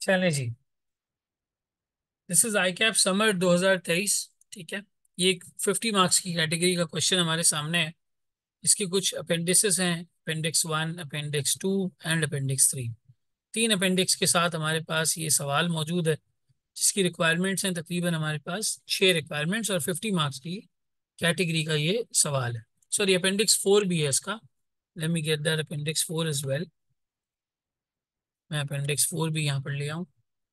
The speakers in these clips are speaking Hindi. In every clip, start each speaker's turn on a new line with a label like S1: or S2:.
S1: चलें जी। This is ICAP summer 2023। ठीक है। ये एक 50 मार्क्स की कैटेगरी का क्वेश्चन हमारे सामने है। इसके कुछ अपेंडिसेस हैं, अपेंडिक्स 1, अपेंडिक्स 2 एंड अपेंडिक्स 3। तीन अपेंडिक्स के साथ हमारे पास ये सवाल मौजूद है, जिसकी रिक्वायरमेंट्स हैं तकरीबन हमारे पास 6 रिक्वायरमेंट्स और 50 मार्क्स की कैटेगरी का ये सवाल है। सॉरी, अपेंडिक्स 4 भी है इसका। Let me get that appendix 4 as well. मैं अपेंडिक्स 4 भी यहाँ पर ले आऊँ।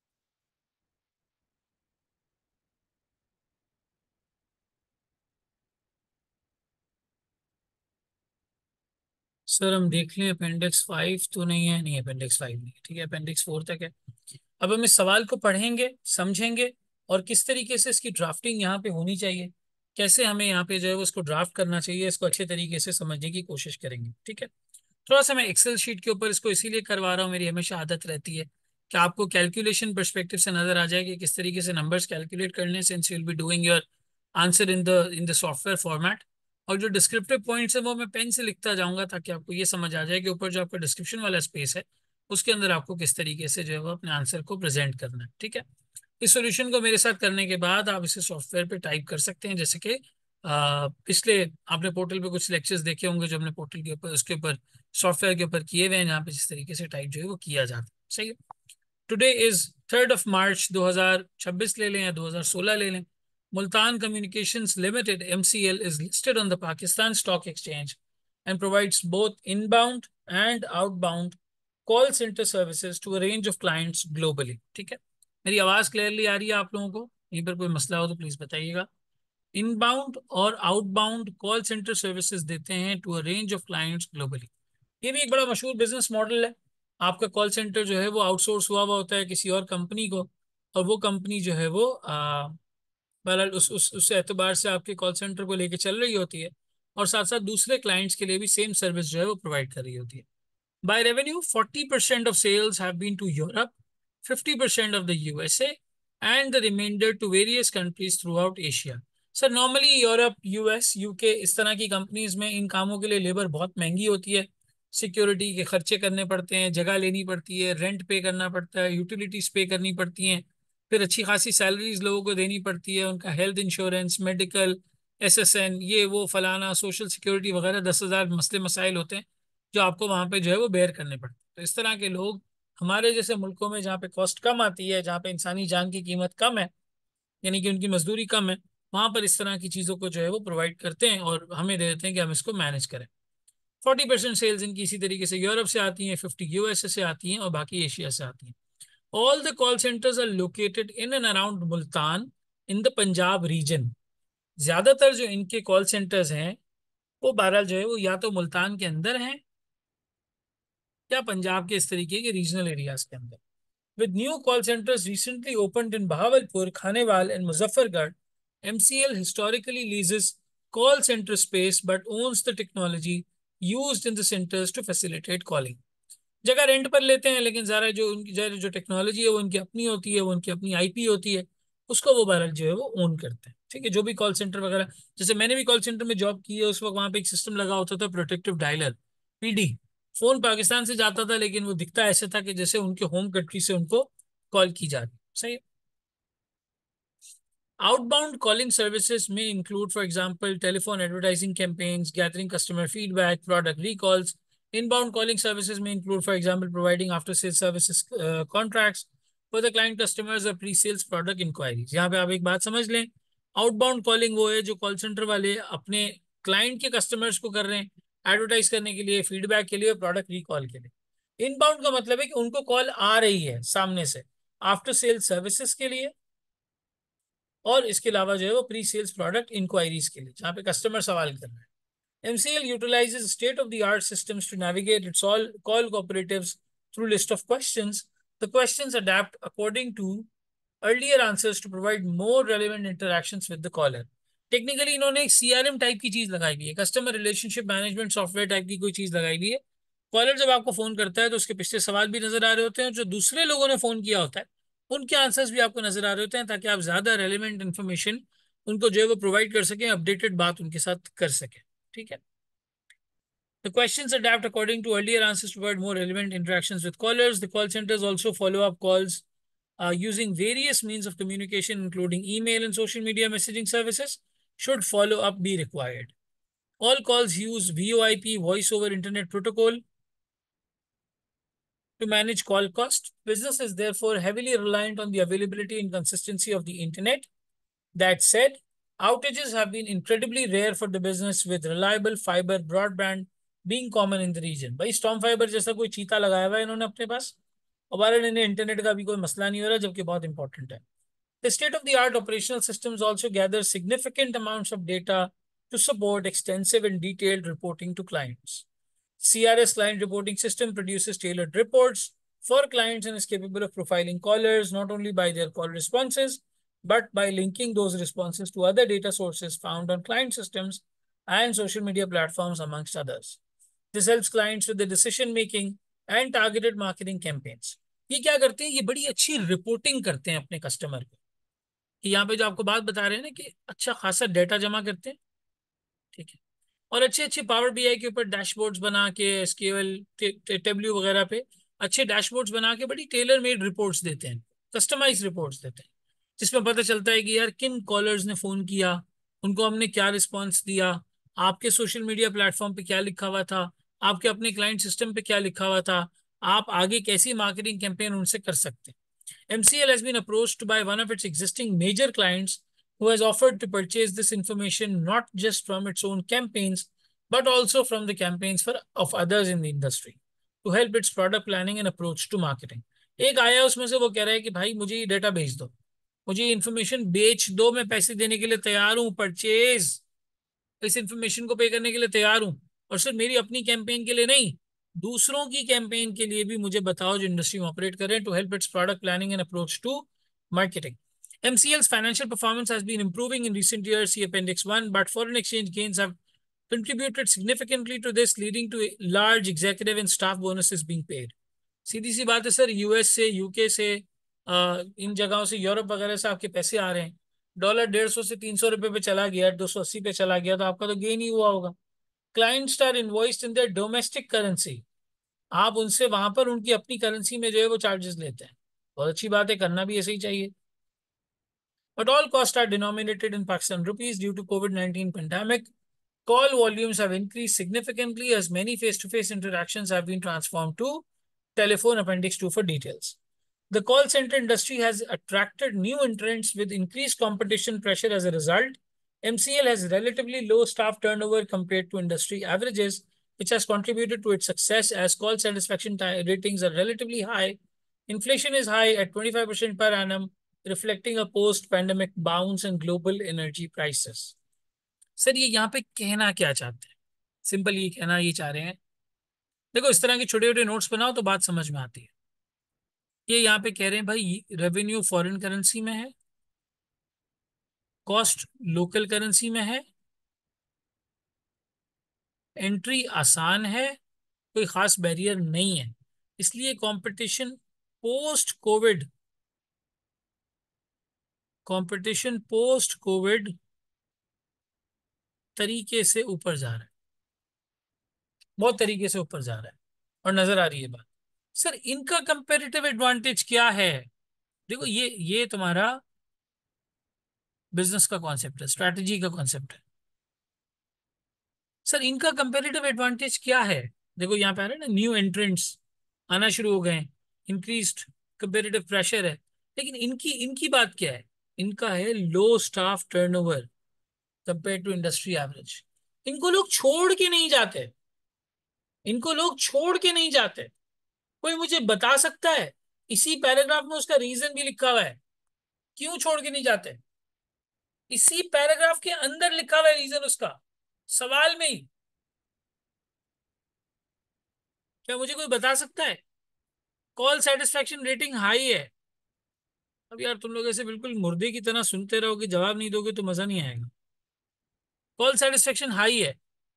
S1: सर हम देख लें, अपेंडिक्स 5 तो नहीं है, नहीं अपेंडिक्स 5 नहीं है, ठीक है, अपेंडिक्स 4 तक है। अब हम इस सवाल को पढ़ेंगे, समझेंगे, और किस तरीके से इसकी ड्राफ्टिंग यहाँ पे होनी चाहिए, कैसे हमें यहाँ पे जो है वो इसको ड्राफ्ट करना चाहिए, इसको अच्छे तरीके से समझने की कोशिश करेंगे। ठीक है। थोड़ा सा मैं एक्सेल शीट के ऊपर इसको इसीलिए करवा रहा हूँ, मेरी हमेशा आदत रहती है कि आपको कैलकुलेशन परस्पेक्टिव से नजर आ जाए कि किस तरीके से नंबर्स कैलकुलेट करने, since you will be doing your answer in the software format. और जो डिस्क्रिप्टिव पॉइंट्स है वो मैं पेन से लिखता जाऊंगा, ताकि आपको ये समझ आ जाए कि ऊपर जो आपका डिस्क्रिप्शन वाला स्पेस है उसके अंदर आपको किस तरीके से जो है वो अपने आंसर को प्रेजेंट करना है। ठीक है। इस सॉल्यूशन को मेरे साथ करने के बाद आप इसे सॉफ्टवेयर पे टाइप कर सकते हैं, जैसे कि पिछले आपने पोर्टल पे कुछ लेक्चर्स देखे होंगे जो हमने पोर्टल के ऊपर उसके ऊपर सॉफ्टवेयर के ऊपर किए हुए हैं, जहाँ पे जिस तरीके से टाइप जो है वो किया जाता है। सही है। टुडे इज 3 मार्च 2026 ले लें या 2016 ले लें। Multan communications limited MCL is listed on the Pakistan Stock Exchange and provides both inbound and outbound call center services to a range of clients globally। ठीक है। मेरी आवाज क्लियरली आ रही है आप लोगों को? यहीं पर कोई मसला हो तो प्लीज बताइएगा। इनबाउंड और आउटबाउंड कॉल सेंटर सर्विसेज देते हैं to a range of clients globally. ये भी एक बड़ा मशहूर बिजनेस मॉडल है। आपका कॉल सेंटर जो है वो आउटसोर्स हुआ होता है किसी और कंपनी को, और वो कंपनी जो है वो बहरहाल उस एतबार से आपके कॉल सेंटर को लेके चल रही होती है, और साथ साथ दूसरे क्लाइंट्स के लिए भी सेम सर्विस जो है वो प्रोवाइड कर रही होती है। By revenue 40% of sales have been to Europe, 50% of the USA, and the reminder to various countries throughout Asia. Sir normally Europe, US, UK इस तरह की कंपनीज में इन कामों के लिए लेबर बहुत महंगी होती है। सिक्योरिटी के खर्चे करने पड़ते हैं, जगह लेनी पड़ती है, रेंट पे करना पड़ता है, यूटिलिटीज पे करनी पड़ती हैं, फिर अच्छी खासी सैलरीज लोगों को देनी पड़ती है, उनका हेल्थ इंश्योरेंस, मेडिकल, SSN, ये वो फलाना, सोशल सिक्योरिटी वगैरह 10,000 मसले मसाइल होते हैं जो आपको वहां पे जो है वो बेयर करने पड़ते हैं। तो इस तरह के लोग हमारे जैसे मुल्कों में, जहाँ पे कॉस्ट कम आती है, जहाँ पे इंसानी जान की कीमत कम है, यानी कि उनकी मजदूरी कम है, वहां पर इस तरह की चीजों को जो है वो प्रोवाइड करते हैं और हमें दे देते हैं कि हम इसको मैनेज करें। 40% सेल्स इनकी इसी तरीके से यूरोप से आती हैं, 50 USA से आती हैं और बाकी एशिया से आती हैं। All the call centres are located in and around Multan in the Punjab region. ज्यादातर जो इनके कॉल सेंटर्स हैं वो बहरहाल जो है वो या तो मुल्तान के अंदर हैं या पंजाब के इस तरीके के रीजनल एरियाज के अंदर। With new call centers recently opened in Bahawalpur, Khanewal, and Muzaffargarh, MCL historically leases call center space but owns the technology used in the centers to facilitate calling। जगह रेंट पर लेते हैं, लेकिन ज़रा जो उनकी ज़रा जो टेक्नोलॉजी है वो उनकी अपनी होती है, वो उनकी अपनी IP होती है, उसको वो बहरहाल जो है वो ओन करते हैं। ठीक है। जो भी कॉल सेंटर वगैरह, जैसे मैंने भी कॉल सेंटर में जॉब की है, उस वक्त वहाँ पे एक सिस्टम लगा होता था, protective dialer, PD। Phone Pakistan से जाता था, लेकिन वो दिखता ऐसे था कि जैसे उनके होम कंट्री से उनको कॉल की जा रही। सही है। Outbound calling services may include, for example, telephone advertising campaigns, gathering customer feedback, product recalls. Inbound calling services may include, for example, providing after-sales services contracts for the client customers or pre-sales product inquiries। यहाँ पे आप एक बात समझ लें, आउटबाउंड कॉलिंग वो है जो कॉल सेंटर वाले अपने क्लाइंट के कस्टमर्स को कर रहे हैं, एडवर्टाइज करने के लिए, फीडबैक के लिए, प्रोडक्ट रिकॉल के लिए। इनबाउंड का मतलब है कि उनको कॉल आ रही है सामने से आफ्टर सेल सर्विसेज के लिए, और इसके अलावा जो है वो प्री सेल्स प्रोडक्ट इंक्वायरीज के लिए, जहाँ पे कस्टमर सवाल कर रहे हैं। MCL utilizes state-of-the-art systems to navigate its all call cooperatives through list of questions. The questions adapt according to earlier answers to provide more relevant interactions with the caller। Technically इन्होंने एक CRM टाइप की चीज लगाई हुई है, customer relationship management software type की कोई चीज लगाई हुई है। कॉलर जब आपको फोन करता है तो उसके पिछले सवाल भी नजर आ रहे होते हैं, जो दूसरे लोगों ने फोन किया होता है उनके आंसर्स भी आपको नजर आ रहे होते हैं, ताकि आप ज्यादा रेलिवेंट इन्फॉर्मेशन उनको जो है वो प्रोवाइड कर सकें, अपडेटेड बात उनके साथ कर सकें। ठीक है। The questions adapt according to earlier answers to provide more relevant interactions with callers. The call centers also follow up calls using various means of communication, including email and social media messaging services, should follow up be required. All calls use VoIP, voice over internet protocol, to manage call cost. Business is therefore heavily reliant on the availability and consistency of the internet. That said, outages have been incredibly rare for the business, with reliable fiber broadband being common in the region. भाई स्टॉर्म फाइबर जैसा कोई चीता लगाया हुआ है इन्होंने अपने पास, और इन्हें इंटरनेट का भी कोई मसला नहीं हो रहा, जबकि बहुत इंपॉर्टेंट है. The state-of-the-art operational systems also gather significant amounts of data to support extensive and detailed reporting to clients. CRS client reporting system produces tailored reports for clients and is capable of profiling callers not only by their call responses, but by linking those responses to other data sources found on client systems and social media platforms, amongst others. This helps clients with the decision making and targeted marketing campaigns. ये क्या करते हैं, ये बड़ी अच्छी रिपोर्टिंग करते हैं अपने कस्टमर को, कि यहाँ पे जो आपको बात बता रहे हैं ना कि अच्छा खासा डेटा जमा करते हैं, ठीक है, और अच्छे अच्छे पावर बीआई के ऊपर डैशबोर्ड्स बना के, एसक्यूएल टेबल्यू वगैरह पे अच्छे डैशबोर्ड्स बना के बड़ी टेलर मेड रिपोर्ट्स देते हैं, कस्टमाइज रिपोर्ट्स देते हैं, जिसमें पता चलता है कि यार किन कॉलर्स ने फोन किया, उनको हमने क्या रिस्पॉन्स दिया, आपके सोशल मीडिया प्लेटफॉर्म पे क्या लिखा हुआ था, आपके अपने क्लाइंट सिस्टम पे क्या लिखा हुआ था, आप आगे कैसी मार्केटिंग कैंपेन उनसे कर सकते हैं. MCL has been approached by one of its existing major clients who has offered to purchase this information not just from its own campaigns, but also from the campaigns of others in the industry to help its product planning and approach to marketing. एक आया उसमें से वो कह रहा है कि भाई मुझे ये डेटा भेज दो, मुझे ये इन्फॉर्मेशन बेच दो, मैं पैसे देने के लिए तैयार हूँ, परचेज, इस इन्फॉर्मेशन को पे करने के लिए तैयार हूँ, और सिर्फ मेरी अपनी कैंपेन के लिए नहीं, दूसरों की कैंपेन के लिए भी मुझे बताओ जो इंडस्ट्री में ऑपरेट कर रहे हैं, to help its product planning and approach to marketing. MCL's financial performance has been improving in recent years, see Appendix 1, but foreign exchange gains have contributed significantly to this, leading to large executive and staff bonuses being paid. सीधी सी बात है सर, यूएस से, यूके से, इन जगहों से, यूरोप वगैरह से आपके पैसे आ रहे हैं, डॉलर 150 से 300 रुपए पे चला गया, 280 पे चला गया, तो आपका तो गेन ही हुआ होगा. Clients are invoiced in their domestic currency, आप उनसे वहां पर उनकी अपनी करेंसी में जो है वो चार्जेस लेते हैं. बहुत अच्छी बात है, करना भी ऐसे ही चाहिए. But all costs are denominated in Pakistan rupees due to COVID-19 pandemic. Call volumes have increased significantly as many face-to-face interactions have been transformed to telephone. Appendix 2 for details. The call center industry has attracted new entrants with increased competition pressure as a result. MCL has relatively low staff turnover compared to industry averages, which has contributed to its success as call satisfaction ratings are relatively high. Inflation is high at 25% per annum, reflecting a post-pandemic bounce in global energy prices. Sir ये यहाँ पे कहना क्या चाहते हैं, सिंपल ये कहना ये चाह रहे हैं, देखो इस तरह के छोटे छोटे नोट्स बनाओ तो बात समझ में आती है. ये यहाँ पे कह रहे हैं भाई रेवेन्यू फॉरेन करेंसी में है, कॉस्ट लोकल करेंसी में है, एंट्री आसान है, कोई खास बैरियर नहीं है, इसलिए कंपटीशन पोस्ट कोविड तरीके से ऊपर जा रहा है, बहुत तरीके से ऊपर जा रहा है, और नजर आ रही है बात. सर इनका कंपेरेटिव एडवांटेज क्या है? देखो ये तुम्हारा बिजनेस का कॉन्सेप्ट है, स्ट्रैटेजी का कॉन्सेप्ट है. सर इनका कंपेरेटिव एडवांटेज क्या है? देखो यहाँ पे आ रहा है ना, न्यू एंट्रेंट्स आना शुरू हो गए हैं, इंक्रीज्ड कंपेरेटिव प्रेशर है, लेकिन इनकी इनकी बात क्या है? इनका है low staff turnover compare to industry average. इनको लोग छोड़ के नहीं जाते, इनको लोग छोड़ के नहीं जाते. कोई मुझे बता सकता है? इसी पैराग्राफ में उसका रीजन भी लिखा हुआ है, क्यों छोड़ के नहीं जाते. इसी पैराग्राफ के अंदर लिखा हुआ है रीजन उसका, सवाल में ही. क्या मुझे कोई बता सकता है? कॉल सेटिस्फेक्शन रेटिंग हाई है. अब यार तुम लोग ऐसे बिल्कुल मुर्दे की तरह सुनते रहोगे, जवाब नहीं दोगे तो मजा नहीं आएगा. कॉल सेटिस्फेक्शन हाई है,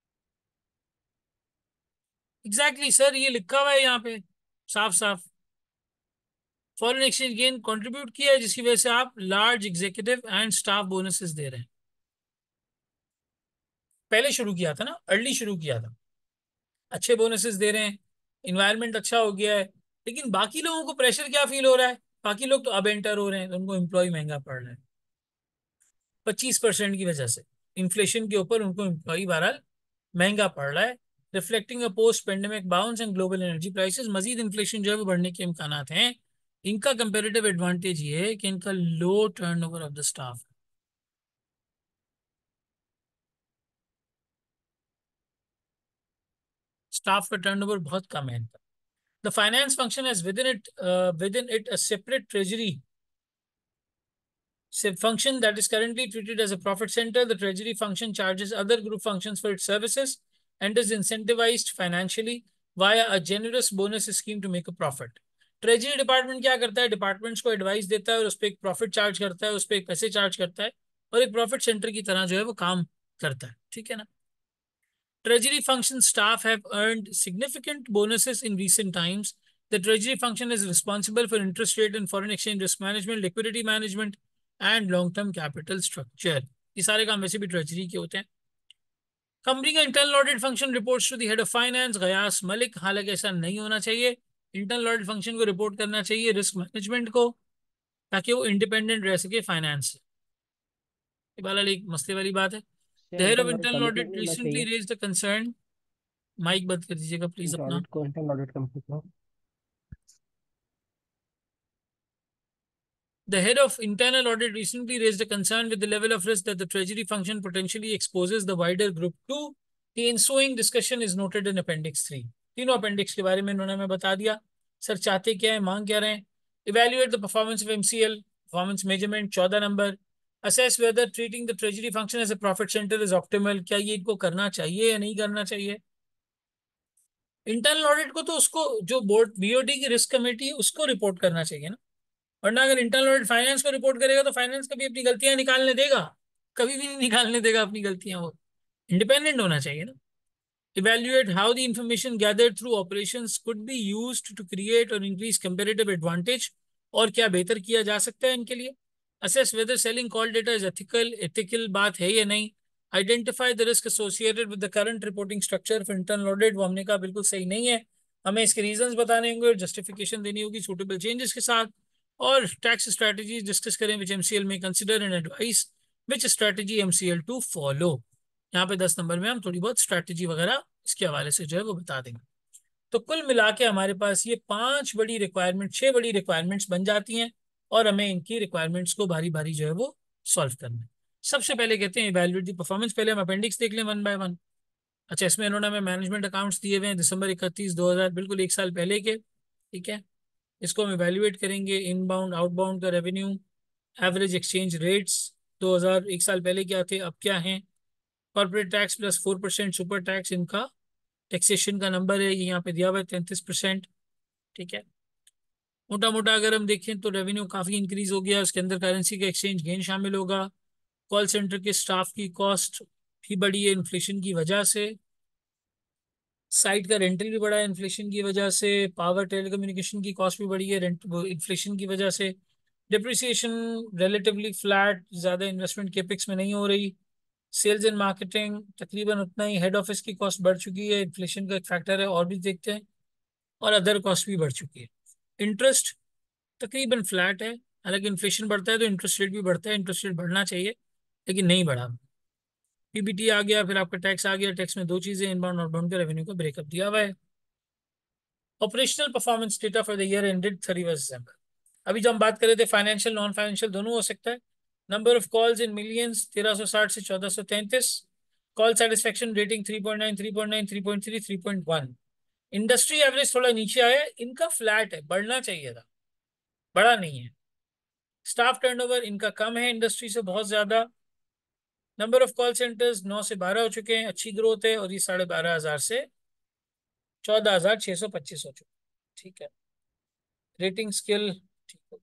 S1: एग्जैक्टली सर, ये लिखा हुआ है यहाँ पे साफ साफ. फॉरेन एक्सचेंज गेन कंट्रीब्यूट किया है, जिसकी वजह से आप large executive and staff bonuses दे रहे हैं. पहले शुरू किया था ना, अर्ली शुरू किया था, अच्छे बोनसेस दे रहे हैं, इन्वायरमेंट अच्छा हो गया है, लेकिन बाकी लोगों को प्रेशर क्या फील हो रहा है? बाकी लोग तो अब एंटर हो रहे हैं तो उनको एम्प्लॉय महंगा पड़ रहा है 25% की वजह से। इन्फ्लेशन के ऊपर उनको एम्प्लॉय बहरहाल महंगा पड़ रहा है, reflecting a post pandemic bounce and global energy prices. मजीद इन्फ्लेशन जो है वो बढ़ने के इम्कान हैं। इनका कंपेरेटिव एडवांटेज ये है कि इनका low turnover of the staff, staff का टर्नओवर बहुत कम है इनका। The finance function has within it a separate treasury function that is currently treated as a profit center. The treasury function charges other group functions for its services and is incentivized financially via a generous bonus scheme to make a profit. Treasury department क्या करता है, डिपार्टमेंट्स को एडवाइस देता है और उस पर एक प्रॉफिट चार्ज करता है, उस पर एक पैसे चार्ज करता है और एक प्रॉफिट सेंटर की तरह जो है वो काम करता है, ठीक है ना। Treasury function staff have earned significant bonuses in recent times. The Treasury function is responsible for interest rate and foreign exchange risk management, liquidity management, and long-term capital structure. ये सारे काम वैसे भी ट्रेजरी के होते हैं। कंपनी का internal audit function reports to the head of finance Ghayas Malik. हालांकि ऐसा नहीं होना चाहिए, इंटरनल ऑडिट फंक्शन को रिपोर्ट करना चाहिए रिस्क मैनेजमेंट को, ताकि वो इंडिपेंडेंट रह सके फाइनेंस से। ये वाला एक मसले वाली बात है। द
S2: क्या
S1: head of
S2: internal
S1: internal
S2: audit
S1: audit
S2: नहीं होना
S1: रिसेंटली
S2: चाहिए?
S1: Raised the concern. माइक बंद कर दीजिएगा प्लीज अपना।
S2: इंटरनल ऑडिट कंपनी को।
S1: The head of internal audit recently raised a concern with the level of risk that the treasury function potentially exposes the wider group to. The ensuing discussion is noted in Appendix 3. तीनों अपेंडिक्स के बारे में इन्होंने हमें बता दिया। सर चाहते क्या है, मांग क्या रहे हैं। Evaluate the performance of MCL, performance measurement 14 number. Assess whether treating the treasury function as a profit centre is optimal, क्या ये इनको करना चाहिए या नहीं करना चाहिए। इंटरनल ऑडिट को तो उसको जो बोर्ड बीओडी की रिस्क कमेटी है उसको रिपोर्ट करना चाहिए ना, वरना अगर इंटरनल ऑडिट फाइनेंस को रिपोर्ट करेगा तो फाइनेंस कभी अपनी गलतियां निकालने देगा, कभी भी नहीं निकालने देगा अपनी गलतियां। वो इंडिपेंडेंट होना चाहिए ना। Evaluate how the information gathered through operations could be used to create or increase comparative advantage, और क्या बेहतर किया जा सकता है इनके लिए। Assess whether selling call data is ethical, ethical बात है या नहीं। Identify the risk associated with the current reporting structure for internal audit, वो हमने कहा बिल्कुल सही नहीं है, हमें इसके रीजंस बताने होंगे और जस्टिफिकेशन देनी होगी सूटेबल चेंजेस के साथ। और टैक्स स्ट्रेटजीज डिस्कस करें which MCL may consider and advice which strategy MCL to follow. यहाँ पे 10 नंबर में हम थोड़ी बहुत स्ट्रैटेजी वगैरह इसके हवाले से जो है वो बता देंगे। तो कुल मिला के हमारे पास ये 6 बड़ी रिक्वायरमेंट्स बन जाती हैं और हमें इनकी रिक्वायरमेंट्स को बारी बारी जो है वो सॉल्व करना है। सबसे पहले कहते हैं इवैल्यूएट द परफॉर्मेंस। पहले हम अपेंडिक्स देख लें वन बाय वन। अच्छा, इसमें इन्होंने हमें मैनेजमेंट अकाउंट्स दिए हुए हैं दिसंबर 31 2000, बिल्कुल एक साल पहले के, ठीक है। इसको हम इवैल्यूएट करेंगे, इनबाउंड आउटबाउंड का रेवेन्यू, एवरेज एक्सचेंज रेट्स 2000 एक साल पहले क्या थे अब क्या हैं, corporate tax plus 4% super tax, इनका टैक्सेशन का नंबर है ये यहाँ पे दिया हुआ है 33%, ठीक है। मोटा मोटा अगर हम देखें तो रेवेन्यू काफ़ी इंक्रीज हो गया, उसके अंदर करेंसी का एक्सचेंज गेन शामिल होगा। कॉल सेंटर के स्टाफ की कॉस्ट भी बढ़ी है इन्फ्लेशन की वजह से, साइट का रेंटल भी बढ़ा है इन्फ्लेशन की वजह से, पावर टेलीकम्युनिकेशन की कॉस्ट भी बढ़ी है रेंट इन्फ्लेशन की वजह से। डिप्रिसिएशन रिलेटिवली फ्लैट, ज़्यादा इन्वेस्टमेंट केपिक्स में नहीं हो रही। सेल्स एंड मार्केटिंग तकरीबन उतना ही, हेड ऑफिस की कॉस्ट बढ़ चुकी है, इन्फ्लेशन का एक फैक्टर है और भी देखते हैं, और अदर कॉस्ट भी बढ़ चुकी है। इंटरेस्ट तकरीबन फ्लैट है, हालांकि इन्फ्लेशन बढ़ता है तो इंटरेस्ट रेट भी बढ़ता है, इंटरेस्ट रेट बढ़ना चाहिए लेकिन नहीं बढ़ा। पीबीटी आ गया, फिर आपका टैक्स आ गया, टैक्स में दो चीजें, इनबाउंड और आउटबाउंड का रेवेन्यू का ब्रेकअप दिया हुआ है। Operational performance data for the year ended 31 December. अभी जो हम बात कर रहे थे फाइनेंशियल नॉन फाइनेंशियल दोनों हो सकता है। Number of calls in millions 1360 से 1433। Call satisfaction rating 3.9 3.9 3.3 3.1। Industry average थोड़ा नीचे आया है, इनका फ्लैट है, बढ़ना चाहिए था, बड़ा नहीं है। स्टाफ टर्नओवर इनका कम है इंडस्ट्री से बहुत ज्यादा। नंबर ऑफ कॉल सेंटर्स 9 से 12 हो चुके हैं, अच्छी ग्रोथ है, और ये 12,500 से 14,625 हो चुके हैं, ठीक है। रेटिंग स्किल ठीक है।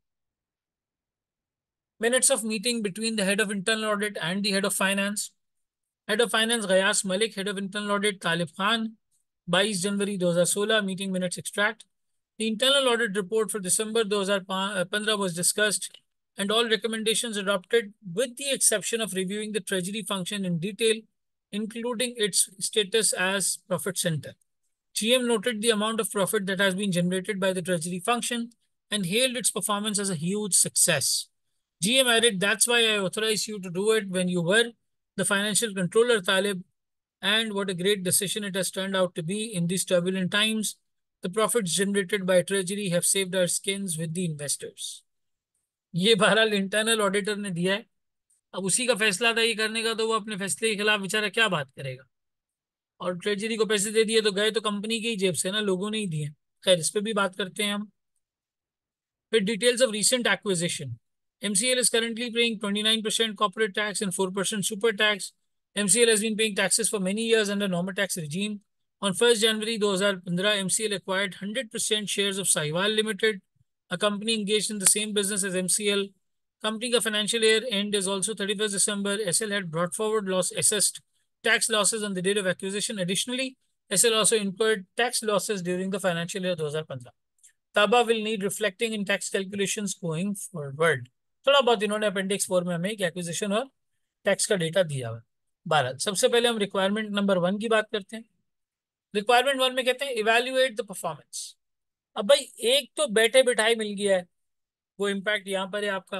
S1: Minutes of meeting between the head of internal audit and the head of finance. Head of finance Gayas Malik, head of internal audit Talib Khan, 22 January 2016, meeting minutes extract. The internal audit report for December 2015 was discussed and all recommendations adopted with the exception of reviewing the treasury function in detail, including its status as profit center. GM noted the amount of profit that has been generated by the treasury function and hailed its performance as a huge success. GM added, "That's why I authorized you to do it when you were the financial controller, Talib, and what a great decision it has turned out to be in these turbulent times. The profits generated by Treasury have saved our skins with the investors." ये बहरहाल इंटरनल ऑडिटर ने दिया है। अब उसी का फैसला था ये करने का, तो वो अपने फैसले के खिलाफ बेचारा क्या बात करेगा। और ट्रेजरी को पैसे दे दिए तो गए तो कंपनी की ही जेब से ना, लोगों ने ही दिए। खैर, इस पे भी बात करते हैं हम। फिर details of recent acquisition. MCL is currently paying 29% corporate tax and 4% super tax. MCL has been paying taxes for many years under normal tax regime. On 1st January 2015, MCL acquired 100% shares of Sahiwal Limited, a company engaged in the same business as MCL. Company का financial year end is also 31st December. SL had brought forward assessed tax losses on the date of acquisition. Additionally, SL also incurred tax losses during the financial year 2015. Tabba will need reflecting in tax calculations going forward. थोड़ा बहुत इन्होंने अपेंडिक्स 4 में हमें एक एक्विजिशन और टैक्स का डेटा दिया हुआ है। 12, सबसे पहले हम रिक्वायरमेंट नंबर 1 की बात करते हैं। रिक्वायरमेंट 1 में कहते हैं इवेल्युएट द परफॉर्मेंस। अब भाई एक तो बैठे बिठाए मिल गया है, वो इम्पैक्ट यहां पर है आपका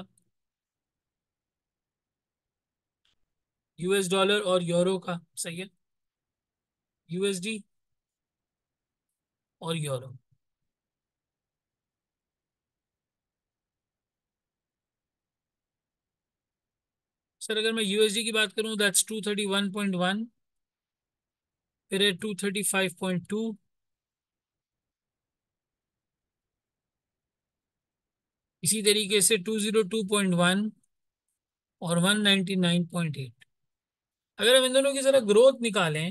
S1: US डॉलर और यूरो का, सही है, USD और यूरो। सर अगर मैं USD की बात करूं, दैट्स 231.1, फिर है 235.2, इसी तरीके से 202.1 और 199.8। अगर हम इन दोनों की जरा ग्रोथ निकालें,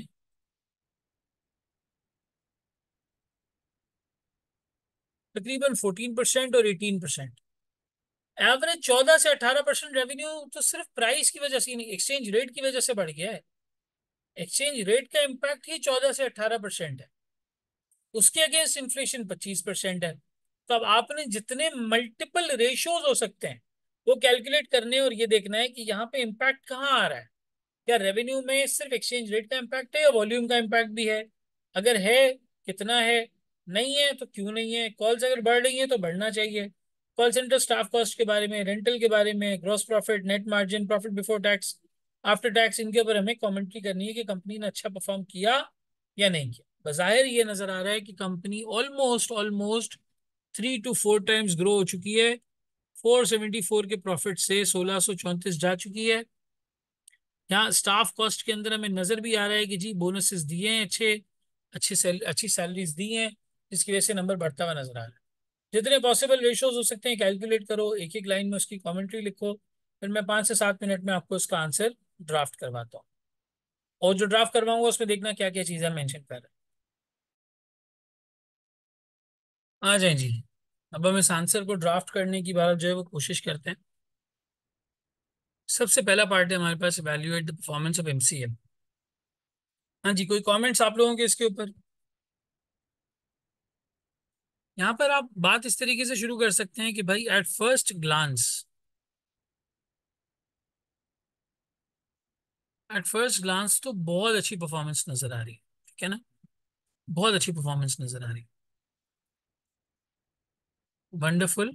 S1: तकरीबन 14% और 18%, एवरेज 14 से 18% रेवेन्यू तो सिर्फ प्राइस की वजह से ही नहीं, एक्सचेंज रेट की वजह से बढ़ गया है। एक्सचेंज रेट का इम्पैक्ट ही 14 से 18% है, उसके अगेंस्ट इन्फ्लेशन 25% है। तो अब आपने जितने मल्टीपल रेशियोज हो सकते हैं वो कैलकुलेट करने और ये देखना है कि यहाँ पे इम्पैक्ट कहाँ आ रहा है। क्या रेवेन्यू में सिर्फ एक्सचेंज रेट का इम्पैक्ट है या वॉल्यूम का इम्पैक्ट भी है? अगर है, कितना है? नहीं है तो क्यों नहीं है? कॉल्स अगर बढ़ रही है तो बढ़ना चाहिए। कॉल सेंटर स्टाफ कॉस्ट के बारे में, रेंटल के बारे में, gross profit, net margin, profit before tax, after tax, इनके ऊपर हमें कमेंट्री करनी है कि कंपनी ने अच्छा परफॉर्म किया या नहीं किया। बज़ाहिर ये नजर आ रहा है कि company almost almost 3 to 4 times grow हो चुकी है। 474 के प्रॉफिट से 1634 जा चुकी है। यहाँ स्टाफ कॉस्ट के अंदर हमें नजर भी आ रहा है कि जी बोनसेस दिए हैं, अच्छी सैलरीज दी हैं, जिसकी वजह से नंबर बढ़ता हुआ नजर आ रहा है। जितने पॉसिबल रेशियोज हो सकते हैं कैलकुलेट करो, एक एक लाइन में उसकी कमेंट्री लिखो, फिर मैं 5 से 7 मिनट में आपको उसका आंसर ड्राफ्ट करवाता हूँ। और जो ड्राफ्ट करवाऊंगा उसमें देखना क्या क्या चीजें मेंशन कर रहे हैं। आ जाए जी। अब हम इस आंसर को ड्राफ्ट करने की बात जो है वो कोशिश करते हैं। सबसे पहला पार्ट है हमारे पास, evaluate the performance of MCM। हाँ जी, कोई कमेंट्स आप लोगों के इसके ऊपर? यहाँ पर आप बात इस तरीके से शुरू कर सकते हैं कि भाई एट फर्स्ट ग्लांस तो बहुत अच्छी परफॉर्मेंस नजर आ रही है, ठीक है ना, बहुत अच्छी परफॉर्मेंस नजर आ रही है, वंडरफुल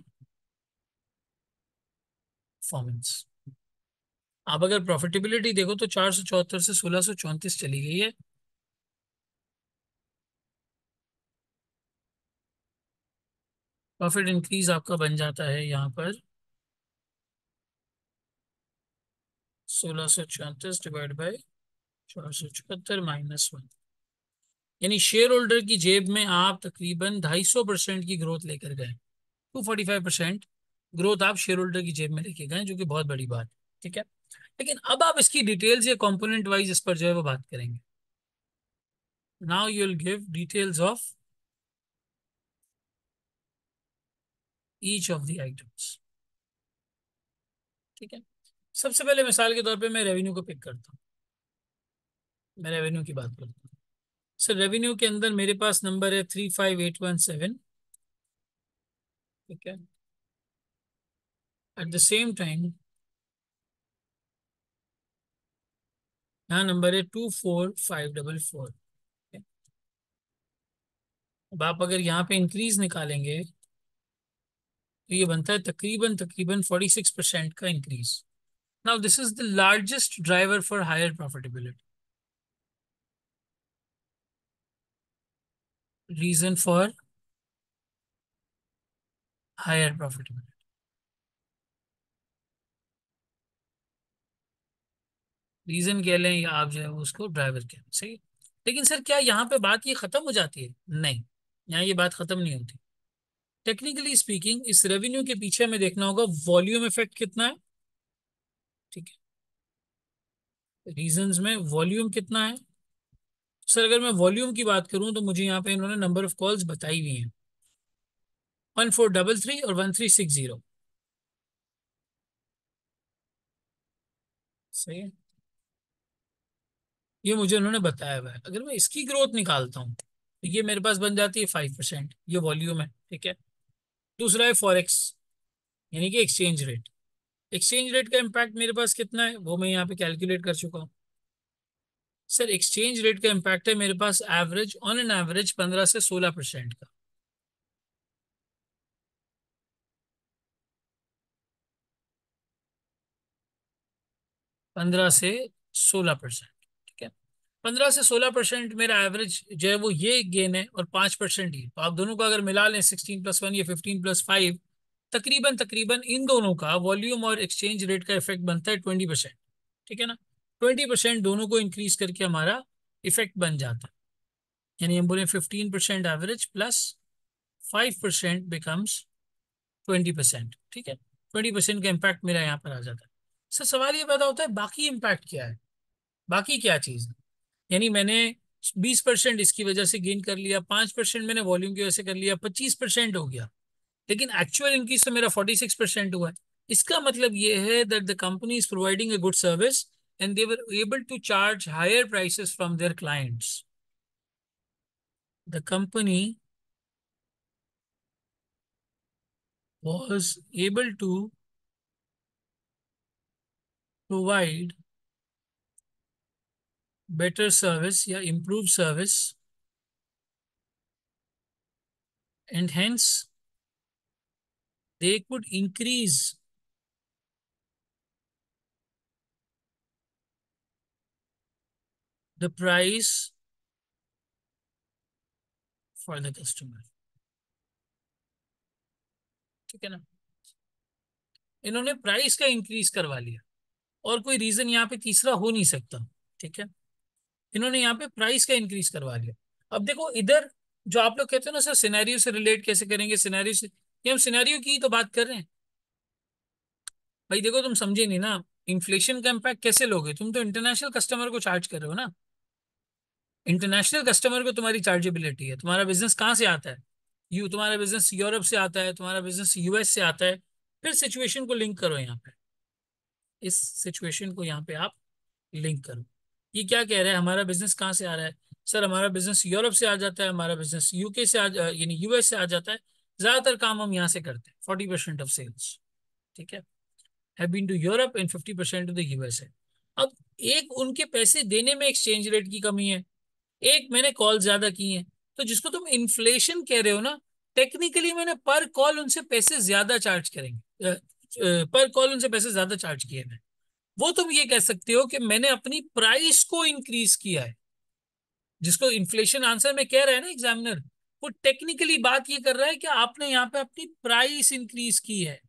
S1: परफॉर्मेंस। आप अगर प्रॉफिटेबिलिटी देखो तो 474 से 1634 चली गई है। प्रॉफिट इंक्रीज आपका बन जाता है यहाँ पर 1634 डिवाइड बाई 474 -1, यानी शेयर होल्डर की जेब में आप तकरीबन 250% की ग्रोथ लेकर गए। 245% ग्रोथ आप शेयर होल्डर की जेब में लेके गए, जो कि बहुत बड़ी बात है, ठीक है। लेकिन अब आप इसकी डिटेल्स या कंपोनेंट वाइज इस पर जो है वो बात करेंगे। Now you will give details of each of the items, ठीक है। सबसे पहले मिसाल के तौर पे मैं रेवेन्यू को पिक करता हूँ, मैं रेवेन्यू की बात करता हूँ। सर रेवेन्यू के अंदर मेरे पास नंबर है 35817, ठीक है। एट द सेम टाइम यहाँ नंबर है 24544। अब आप अगर यहाँ पे इंक्रीज निकालेंगे तो ये बनता है तकरीबन तकरीबन 46% का increase. Now this is the largest driver for higher profitability. Reason for higher profitability. Reason कह लें या आप जो है वो उसको ड्राइवर कह लें, सही है। लेकिन सर क्या यहाँ पे बात ये खत्म हो जाती है? नहीं, यहाँ ये बात खत्म नहीं होती। टेक्निकली स्पीकिंग इस रेवेन्यू के पीछे हमें देखना होगा वॉल्यूम इफेक्ट कितना है। ठीक है, रीजंस में वॉल्यूम कितना है। सर अगर मैं वॉल्यूम की बात करूं तो मुझे यहाँ पे इन्होंने नंबर ऑफ कॉल्स बताई हुई हैं, 1433 और 1360। सही है, ये मुझे उन्होंने बताया हुआ है। अगर मैं इसकी ग्रोथ निकालता हूँ तो ये मेरे पास बन जाती है 5%, ये वॉल्यूम है। ठीक है, दूसरा है फॉरेक्स, यानी कि एक्सचेंज रेट। एक्सचेंज रेट का इम्पैक्ट मेरे पास कितना है वो मैं यहाँ पे कैलकुलेट कर चुका हूँ। सर एक्सचेंज रेट का इम्पैक्ट है मेरे पास एवरेज, ऑन एन एवरेज 15 से 16% का। 15 से 16%। ठीक है, 15 से 16% मेरा एवरेज जो है वो ये गेन है, और 5% ही। तो आप दोनों का अगर मिला लें 16+1 या 15+5, तकरीबन तकरीबन इन दोनों का वॉल्यूम और एक्सचेंज रेट का इफेक्ट बनता है 20%। ठीक है ना, 20% दोनों को इंक्रीज करके हमारा इफेक्ट बन जाता है। यानी हम बोले 15% एवरेज प्लस 5% बिकम्स 20%। ठीक है, 20% का इम्पैक्ट मेरा यहाँ पर आ जाता है। सर सवाल ये पैदा होता है बाकी इम्पैक्ट क्या है, बाकी क्या चीज़ है। यानी मैंने 20% इसकी वजह से गेन कर लिया, 5% मैंने वॉल्यूम की वजह से कर लिया, 25% हो गया, लेकिन एक्चुअल इंक्रीज तो मेरा 46% हुआ है। इसका मतलब ये है that the company is providing a good service and they were able to charge higher prices from their clients. The company was able to provide better service या improve service, and hence they could increase the price for the customer। ठीक है ना, इन्होंने प्राइस का इंक्रीज करवा लिया, और कोई रीजन यहाँ पे तीसरा हो नहीं सकता। ठीक है, इन्होंने यहाँ पे प्राइस का इंक्रीज करवा लिया। अब देखो इधर जो आप लोग कहते हो ना सर सिनेरियो से रिलेट कैसे करेंगे, सिनेरियो से, ये हम सिनेरियो की ही तो बात कर रहे हैं। भाई देखो तुम समझे नहीं ना, इन्फ्लेशन का इम्पैक्ट कैसे लोगे, तुम तो इंटरनेशनल कस्टमर को चार्ज कर रहे हो ना। इंटरनेशनल कस्टमर को तुम्हारी चार्जेबिलिटी है। तुम्हारा बिजनेस कहाँ से आता है? तुम्हारा बिजनेस यूरोप से आता है, तुम्हारा बिजनेस यूएस से आता है। फिर सिचुएशन को लिंक करो यहाँ पे, इस सिचुएशन को यहाँ पे आप लिंक करो। ये क्या कह रहा है, हमारा बिजनेस कहाँ से आ रहा है? सर हमारा बिजनेस यूरोप से आ जाता है, हमारा बिजनेस यूके से यानी यूएस से आ जाता है। ज्यादातर काम हम यहाँ से करते हैं, 40% ऑफ सेल्स। ठीक है, have been to Europe and 50% to the USA. अब एक उनके पैसे देने में एक्सचेंज रेट की कमी है, एक मैंने कॉल ज्यादा की है। तो जिसको तुम इन्फ्लेशन कह रहे हो ना, टेक्निकली मैंने पर कॉल उनसे पैसे ज्यादा चार्ज करेंगे, पर कॉल उनसे पैसे ज्यादा चार्ज किए हैं। वो तुम ये कह सकते हो कि मैंने अपनी प्राइस को इंक्रीज किया है। जिसको इन्फ्लेशन आंसर में कह रहा है ना एग्जामिनर, वो टेक्निकली बात ये कर रहा है कि आपने यहाँ पे अपनी प्राइस इंक्रीज की है।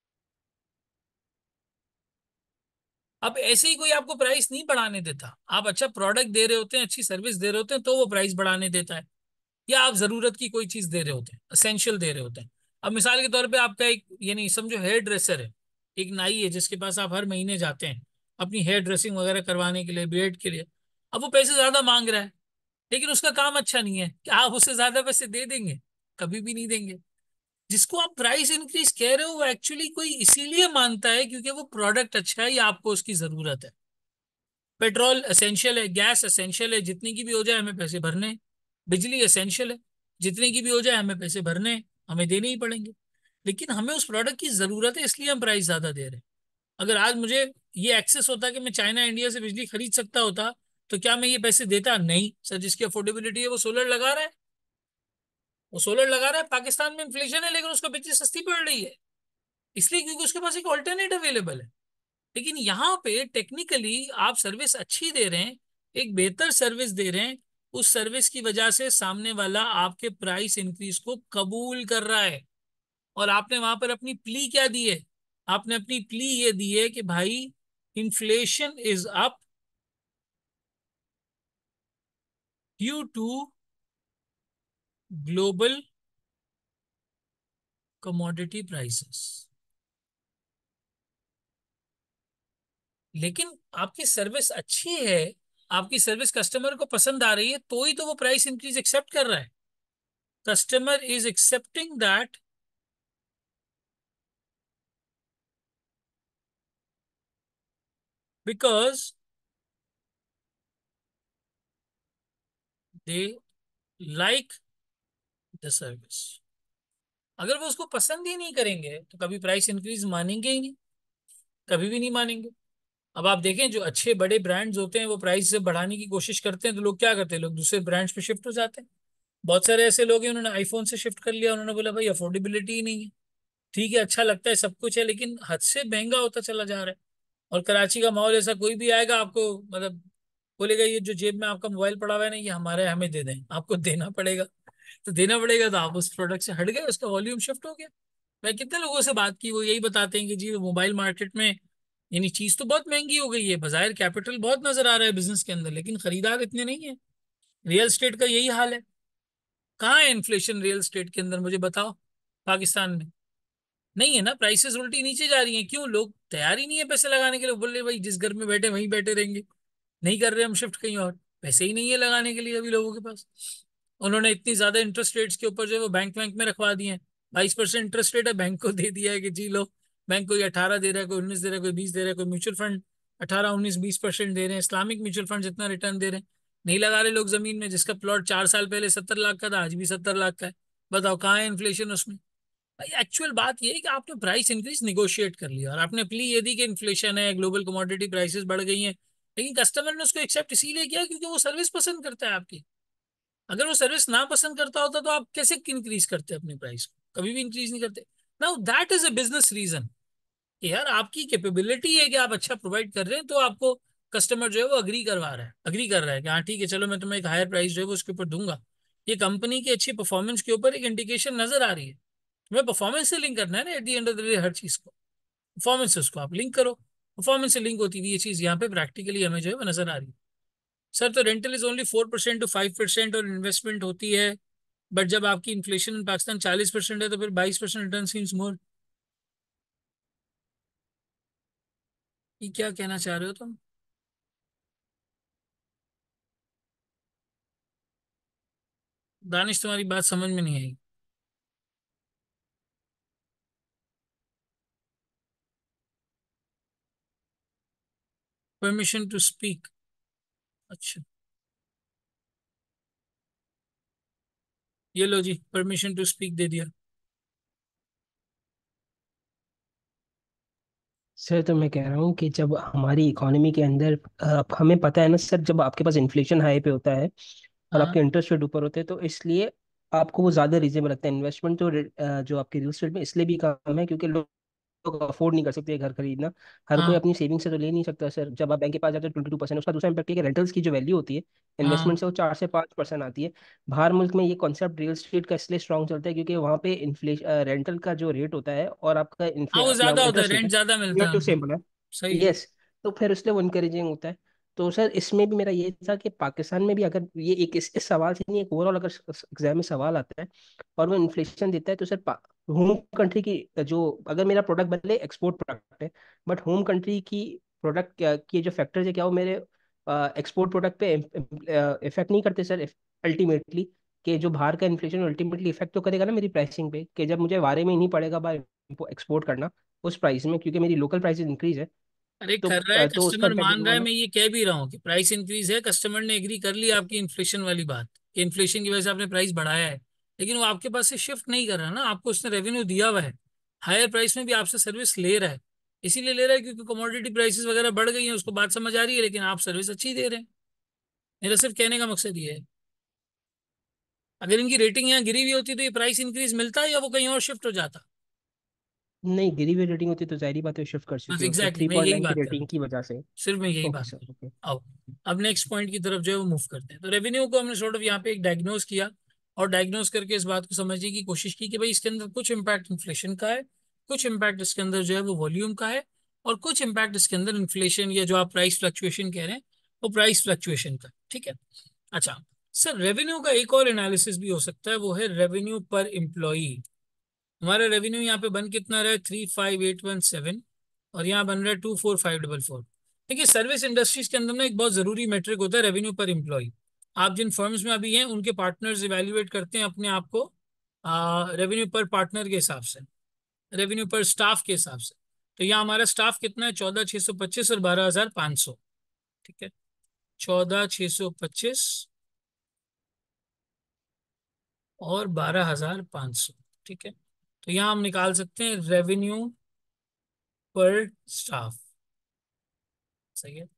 S1: अब ऐसे ही कोई आपको प्राइस नहीं बढ़ाने देता। आप अच्छा प्रोडक्ट दे रहे होते हैं, अच्छी सर्विस दे रहे होते हैं, तो वो प्राइस बढ़ाने देता है। या आप जरूरत की कोई चीज दे रहे होते हैं, असेंशियल दे रहे होते हैं। अब मिसाल के तौर पे आपका एक यानी समझो हेयर ड्रेसर है, एक नाई है जिसके पास आप हर महीने जाते हैं अपनी हेयर ड्रेसिंग वगैरह करवाने के लिए, बियर्ड के लिए। अब वो पैसे ज्यादा मांग रहा है, लेकिन उसका काम अच्छा नहीं है, क्या आप उसे ज्यादा पैसे दे देंगे? कभी भी नहीं देंगे। जिसको आप प्राइस इंक्रीज कह रहे हो वो एक्चुअली कोई इसीलिए मानता है क्योंकि वो प्रोडक्ट अच्छा है या आपको उसकी जरूरत है। पेट्रोल एसेंशियल है, गैस एसेंशियल है, जितनी की भी हो जाए हमें पैसे भरने हैं। बिजली एसेंशियल है, जितनी की भी हो जाए हमें पैसे भरने हैं, हमें देने ही पड़ेंगे। लेकिन हमें उस प्रोडक्ट की जरूरत है, इसलिए हम प्राइस ज्यादा दे रहे हैं। अगर आज मुझे ये एक्सेस होता कि मैं चाइना इंडिया से बिजली खरीद सकता होता, तो क्या मैं ये पैसे देता? नहीं सर, जिसकी अफोर्डेबिलिटी है वो सोलर लगा रहा है। वो सोलर लगा रहा है, पाकिस्तान में इन्फ्लेशन है लेकिन उसको बिजली सस्ती पड़ रही है। इसलिए क्योंकि उसके पास एक ऑल्टरनेट अवेलेबल है। लेकिन यहाँ पे टेक्निकली आप सर्विस अच्छी दे रहे हैं, एक बेहतर सर्विस दे रहे हैं, उस सर्विस की वजह से सामने वाला आपके प्राइस इंक्रीज को कबूल कर रहा है। और आपने वहां पर अपनी प्ली क्या दी है? आपने अपनी प्ली ये दी है कि भाई inflation is up due to global commodity prices. लेकिन आपकी सर्विस अच्छी है, आपकी सर्विस कस्टमर को पसंद आ रही है, तो ही तो वो प्राइस इंक्रीज एक्सेप्ट कर रहा है। Customer is accepting that because they like the service. अगर वो उसको पसंद ही नहीं करेंगे तो कभी प्राइस इंक्रीज मानेंगे ही नहीं, कभी भी नहीं मानेंगे। अब आप देखें जो अच्छे बड़े ब्रांड्स होते हैं वो प्राइस से बढ़ाने की कोशिश करते हैं, तो लोग क्या करते हैं, लोग दूसरे ब्रांड्स पे शिफ्ट हो जाते हैं। बहुत सारे ऐसे लोग हैं, उन्होंने आईफोन से शिफ्ट कर लिया, उन्होंने बोला भाई अफोर्डेबिलिटी ही नहीं है। ठीक है, अच्छा लगता है, सब कुछ है, लेकिन हद से महंगा होता चला जा रहा है। और कराची का माहौल ऐसा, कोई भी आएगा आपको मतलब बोलेगा ये जो जेब में आपका मोबाइल पड़ा हुआ है ना, ये हमारा है, हमें दे दें, आपको देना पड़ेगा। तो देना पड़ेगा, तो आप उस प्रोडक्ट से हट गए, उसका वॉल्यूम शिफ्ट हो गया। मैं कितने लोगों से बात की, वो यही बताते हैं कि जी मोबाइल मार्केट में यानी चीज तो बहुत महंगी हो गई है, बाजार कैपिटल बहुत नजर आ रहा है बिजनेस के अंदर, लेकिन खरीदार इतने नहीं है। रियल स्टेट का यही हाल है। कहाँ है इन्फ्लेशन रियल स्टेट के अंदर, मुझे बताओ। पाकिस्तान में नहीं है ना, प्राइसेस उल्टी नीचे जा रही हैं। क्यों? लोग तैयार ही नहीं है पैसे लगाने के लिए, बोल रहे भाई जिस घर में बैठे वहीं बैठे रहेंगे, नहीं कर रहे हम शिफ्ट कहीं और। पैसे ही नहीं है लगाने के लिए अभी लोगों के पास। उन्होंने इतनी ज्यादा इंटरेस्ट रेट्स के ऊपर जो है वो बैंक में रखवा दिए हैं। 22% इंटरेस्ट रेट है, बैंक को दे दिया है कि जी लो। बैंक कोई 18 दे रहा है, कोई 19 दे रहा है, कोई 20 दे रहा है, कोई म्यूचुअल फंड 18 19 20% दे रहे हैं। इस्लामिक म्यूचुअल फंड इतना रिटर्न दे रहे हैं। नहीं लगा रहे लोग जमीन में, जिसका प्लॉट 4 साल पहले 70 लाख का था, आज भी 70 लाख का है। बताओ कहाँ है इन्फ्लेशन उसमें? भाई एक्चुअल बात ये है कि आपने प्राइस इंक्रीज निगोशिएट कर लिया और आपने अपनी ये दी कि इन्फ्लेशन है, ग्लोबल कमोडिटी प्राइसेस बढ़ गई हैं। लेकिन कस्टमर ने उसको एक्सेप्ट इसीलिए किया क्योंकि वो सर्विस पसंद करता है आपकी। अगर वो सर्विस ना पसंद करता होता तो आप कैसे इंक्रीज करते अपनी प्राइस को? कभी भी इंक्रीज नहीं करते। Now that is a business reason कि यार आपकी कैपेबिलिटी है कि आप अच्छा प्रोवाइड कर रहे हैं, तो आपको कस्टमर जो है वो अग्री कर रहा है कि हाँ ठीक है, चलो मैं तुम्हें एक हायर प्राइस जो है वो उसके ऊपर दूंगा। ये कंपनी की अच्छी परफॉर्मेंस के ऊपर एक इंडिकेशन नजर आ रही है। तुम्हें परफॉर्मेंस से लिंक करना है ना, at the end of the day हर चीज को परफॉर्मेंस से उसको आप लिंक करो। परफॉर्मेंस से लिंक होती हुई ये चीज यहाँ पे प्रैक्टिकली हमें जो है वो नजर आ रही है। सर तो रेंटल इज ओनली 4% to 5% और इन्वेस्टमेंट होती है। बट जब आपकी इन्फ्लेशन इन पाकिस्तान 40% है तो फिर 22% रिटर्न सीम्स मोर। ये क्या कहना चाह रहे हो तुम? दानिश तुम्हारी बात समझ में नहीं आई। Permission to speak? अच्छा, ये लो जी, परमिशन टू स्पीक दे दिया।
S2: सर तो मैं कह रहा हूँ कि जब हमारी इकोनॉमी के अंदर हमें पता है ना सर, जब आपके पास इन्फ्लेशन हाई पे होता है और
S1: हाँ
S2: आपके इंटरेस्ट रेट ऊपर होते हैं, तो इसलिए आपको वो ज़्यादा रीजनेबल लगता है। इन्वेस्टमेंट तो जो आपके रियल एस्टेट में इसलिए भी कम है क्योंकि लोग अफोर्ड नहीं कर सकते घर खरीदना। हर कोई
S1: हाँ
S2: अपनी सेविंग से तो ले नहीं सकता सर। जब आप बैंक के पास जाते हो 22%, उसका दूसरा इम्पैक्ट है कि रेंटल्स की जो वैल्यू होती है
S1: हाँ
S2: इन्वेस्टमेंट से, वो 4 से 5% आती है। बाहर मुल्क में ये कॉन्सेप्ट रियल स्टेट का इसलिए स्ट्रॉन्ग चलता है क्योंकि वहाँ पे इन्फ्लेशन रेंटल का जो रेट होता है और आपका
S1: हाँ, वो
S2: अपना
S1: ज्यादा होता है,
S2: इंटरेस्ट रेट
S1: रेंट
S2: है,
S1: ज्यादा मिलता
S2: नियर
S1: है
S2: टू
S1: उनको।
S2: सेम है।
S1: सही है।
S2: यस। तो फिर इसलिए वो इनकरेजिंग होता है। तो सर इसमें भी मेरा ये था कि पाकिस्तान में भी अगर ये एक इस सवाल से नहीं, एक ओवरऑल अगर एग्जाम में सवाल आता है और वो इन्फ्लेशन देता है, तो सर होम कंट्री की जो, अगर मेरा प्रोडक्ट भले एक्सपोर्ट प्रोडक्ट है, बट होम कंट्री की प्रोडक्ट की जो फैक्टर्स है, क्या वो मेरे एक्सपोर्ट प्रोडक्ट पे इफेक्ट नहीं करते सर अल्टीमेटली? कि जो बाहर का इन्फ्लेशन अल्टीमेटली इफेक्ट तो करेगा ना मेरी प्राइसिंग पे, कि जब मुझे वारे में ही नहीं पड़ेगा बाहर एक्सपोर्ट करना उस प्राइस में, क्योंकि मेरी लोकल प्राइसेस इंक्रीज है।
S1: अरे
S2: तो
S1: कर रहा है,
S2: तो उसका
S1: कस्टमर
S2: इम्पैक्ट
S1: मान रहा है।
S2: होगा ना।
S1: मैं ये कह भी रहा हूँ कि प्राइस इंक्रीज है, कस्टमर ने एग्री कर लिया आपकी इन्फ्लेशन वाली बात कि इन्फ्लेशन की वजह से आपने प्राइस बढ़ाया है। लेकिन वो आपके पास से शिफ्ट नहीं कर रहा ना, आपको उसने रेवेन्यू दिया हुआ है। हायर प्राइस में भी आपसे सर्विस ले रहा है। इसीलिए ले रहा है क्योंकि कमोडिटी प्राइसेस वगैरह बढ़ गई हैं, उसको बात समझ आ रही है, लेकिन आप सर्विस अच्छी दे रहे हैं। मेरा सिर्फ कहने का मकसद ये है। अगर इनकी रेटिंग यहाँ गिरी हुई होती तो ये प्राइस इंक्रीज मिलता या वो कहीं और शिफ्ट हो जाता?
S2: नहीं, गिरी हुई रेटिंग होती तो जाहिर ही बात है शिफ्ट कर
S1: बस
S2: चुके होते,
S1: एग्जैक्टली,
S2: थ्री
S1: मैं
S2: पॉइंट
S1: यही
S2: नाइन की
S1: बात कर रहा हूँ,
S2: रेटिंग की वजह से।
S1: सिर्फ मैं यही
S2: ओके
S1: बात
S2: सर,
S1: कर रहा
S2: ओके।
S1: हूँ। आओ, अब नेक्स्ट पॉइंट की तरफ जो है वो मूव करते हैं। तो रेवेन्यू को हमने सॉर्ट ऑफ यहाँ पे एक डायग्नोज किया, और डायग्नोज करके इस बात को समझने की कोशिश की कि भाई इसके अंदर कुछ इम्पैक्ट इन्फ्लेशन का है, कुछ इम्पैक्ट इसके अंदर जो है वो वॉल्यूम का है, और कुछ इम्पैक्ट इसके अंदर इन्फ्लेशन या जो आप प्राइस फ्लक्चुएशन कह रहे हैं वो प्राइस फ्लक्चुएशन का। ठीक है। अच्छा सर, रेवेन्यू का एक और एनालिसिस भी हो सकता है, वो है रेवेन्यू पर एम्प्लॉई। हमारा रेवेन्यू यहाँ पे बन कितना रहा है, 35817, और यहाँ बन रहा है 24544। देखिए सर्विस इंडस्ट्रीज के अंदर ना एक बहुत जरूरी मेट्रिक होता है रेवेन्यू पर एम्प्लॉय। आप जिन फर्म्स में अभी हैं उनके पार्टनर्स इवेल्युएट करते हैं अपने आप को रेवेन्यू पर पार्टनर के हिसाब से, रेवेन्यू पर स्टाफ के हिसाब से। तो यहाँ हमारा स्टाफ कितना है, 14625 और 12500। ठीक है, 14625 और 12500। ठीक है, तो यहाँ हम निकाल सकते हैं रेवेन्यू पर स्टाफ। सही है।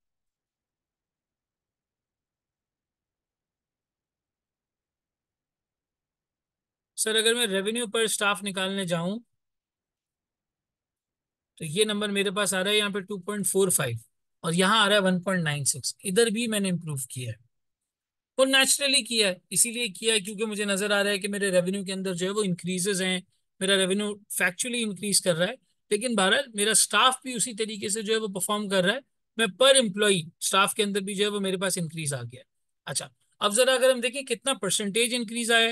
S1: सर अगर मैं रेवेन्यू पर स्टाफ निकालने जाऊं तो ये नंबर मेरे पास आ रहा है यहाँ पे 2.45, और यहाँ आ रहा है 1.96। इधर भी मैंने इंप्रूव किया है, और नेचुरली किया है, इसीलिए किया है क्योंकि मुझे नजर आ रहा है कि मेरे रेवेन्यू के अंदर जो है वो इंक्रीजेज हैं, मेरा रेवेन्यू फैक्चुअली इंक्रीज कर रहा है। लेकिन बहरहाल मेरा स्टाफ भी उसी तरीके से जो है वो परफॉर्म कर रहा है, मैं पर एम्प्लॉई स्टाफ के अंदर भी जो है वो मेरे पास इंक्रीज आ गया है। अच्छा, अब जरा अगर हम देखें कितना परसेंटेज इंक्रीज आया है।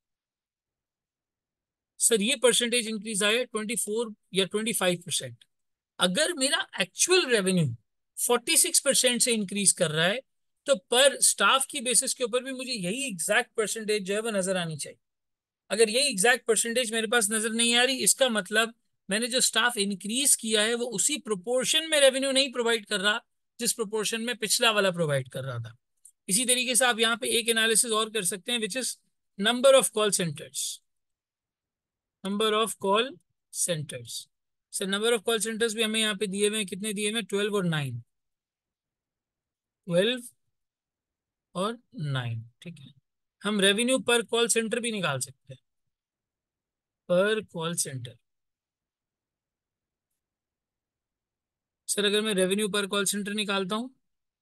S1: सर ये परसेंटेज इंक्रीज आया है 24 या 25%। अगर मेरा एक्चुअल रेवेन्यू 46% से इंक्रीज कर रहा है, तो पर स्टाफ की बेसिस के ऊपर भी मुझे यही एग्जैक्ट परसेंटेज जो है वो नजर आनी चाहिए। अगर यही एग्जैक्ट परसेंटेज मेरे पास नजर नहीं आ रही, इसका मतलब मैंने जो स्टाफ इंक्रीज किया है वो उसी प्रोपोर्शन में रेवेन्यू नहीं प्रोवाइड कर रहा जिस प्रोपोर्शन में पिछला वाला प्रोवाइड कर रहा था। इसी तरीके से आप यहाँ पे एक एनालिसिस और कर सकते हैं, which is number of call centres. Number of call centres. Sir number of call centres भी हमें यहाँ पे दिए हुए हैं, कितने दिए हुए हैं, 12 और 9। 12 और 9। ठीक है, हम रेवेन्यू पर कॉल सेंटर भी निकाल सकते हैं, पर कॉल सेंटर। सर अगर मैं रेवेन्यू पर कॉल सेंटर निकालता हूँ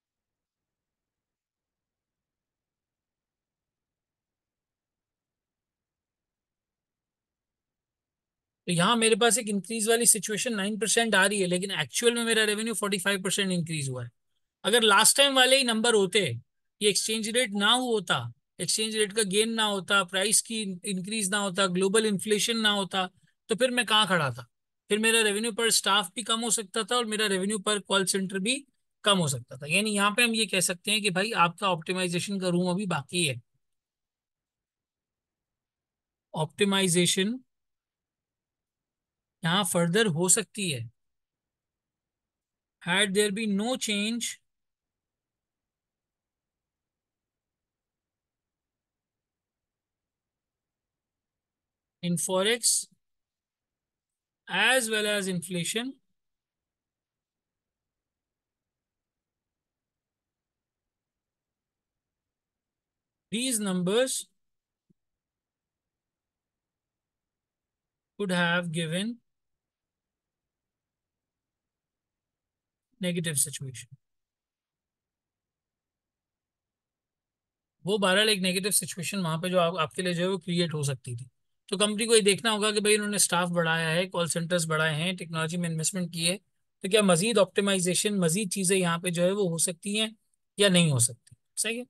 S1: तो यहाँ मेरे पास एक इंक्रीज वाली सिचुएशन 9% आ रही है, लेकिन एक्चुअल में मेरा रेवेन्यू 45% इंक्रीज हुआ है। अगर लास्ट टाइम वाले ही नंबर होते, ये एक्सचेंज रेट ना होता, एक्सचेंज रेट का गेन ना होता, प्राइस की इंक्रीज ना होता, ग्लोबल इन्फ्लेशन ना होता, तो फिर मैं कहाँ खड़ा था। फिर मेरा रेवेन्यू पर स्टाफ भी कम हो सकता था और मेरा रेवेन्यू पर कॉल सेंटर भी कम हो सकता था। यानी यहाँ पे हम ये कह सकते हैं कि भाई आपका ऑप्टिमाइजेशन का रूम अभी बाकी है। ऑप्टिमाइजेशन यहाँ फर्दर हो सकती है। had there been no change in forex as well as inflation, these numbers could have given negative situation। वो बहरहाल एक नेगेटिव सिचुएशन वहां पे जो आपके लिए जो है वो क्रिएट हो सकती थी। तो कंपनी को ये देखना होगा कि भाई इन्होंने स्टाफ बढ़ाया है, कॉल सेंटर्स बढ़ाए हैं, टेक्नोलॉजी में इन्वेस्टमेंट की है, तो क्या मजीद ऑप्टिमाइजेशन, मजीद चीजें यहाँ पे जो है वो हो सकती हैं या नहीं हो सकती। सही है।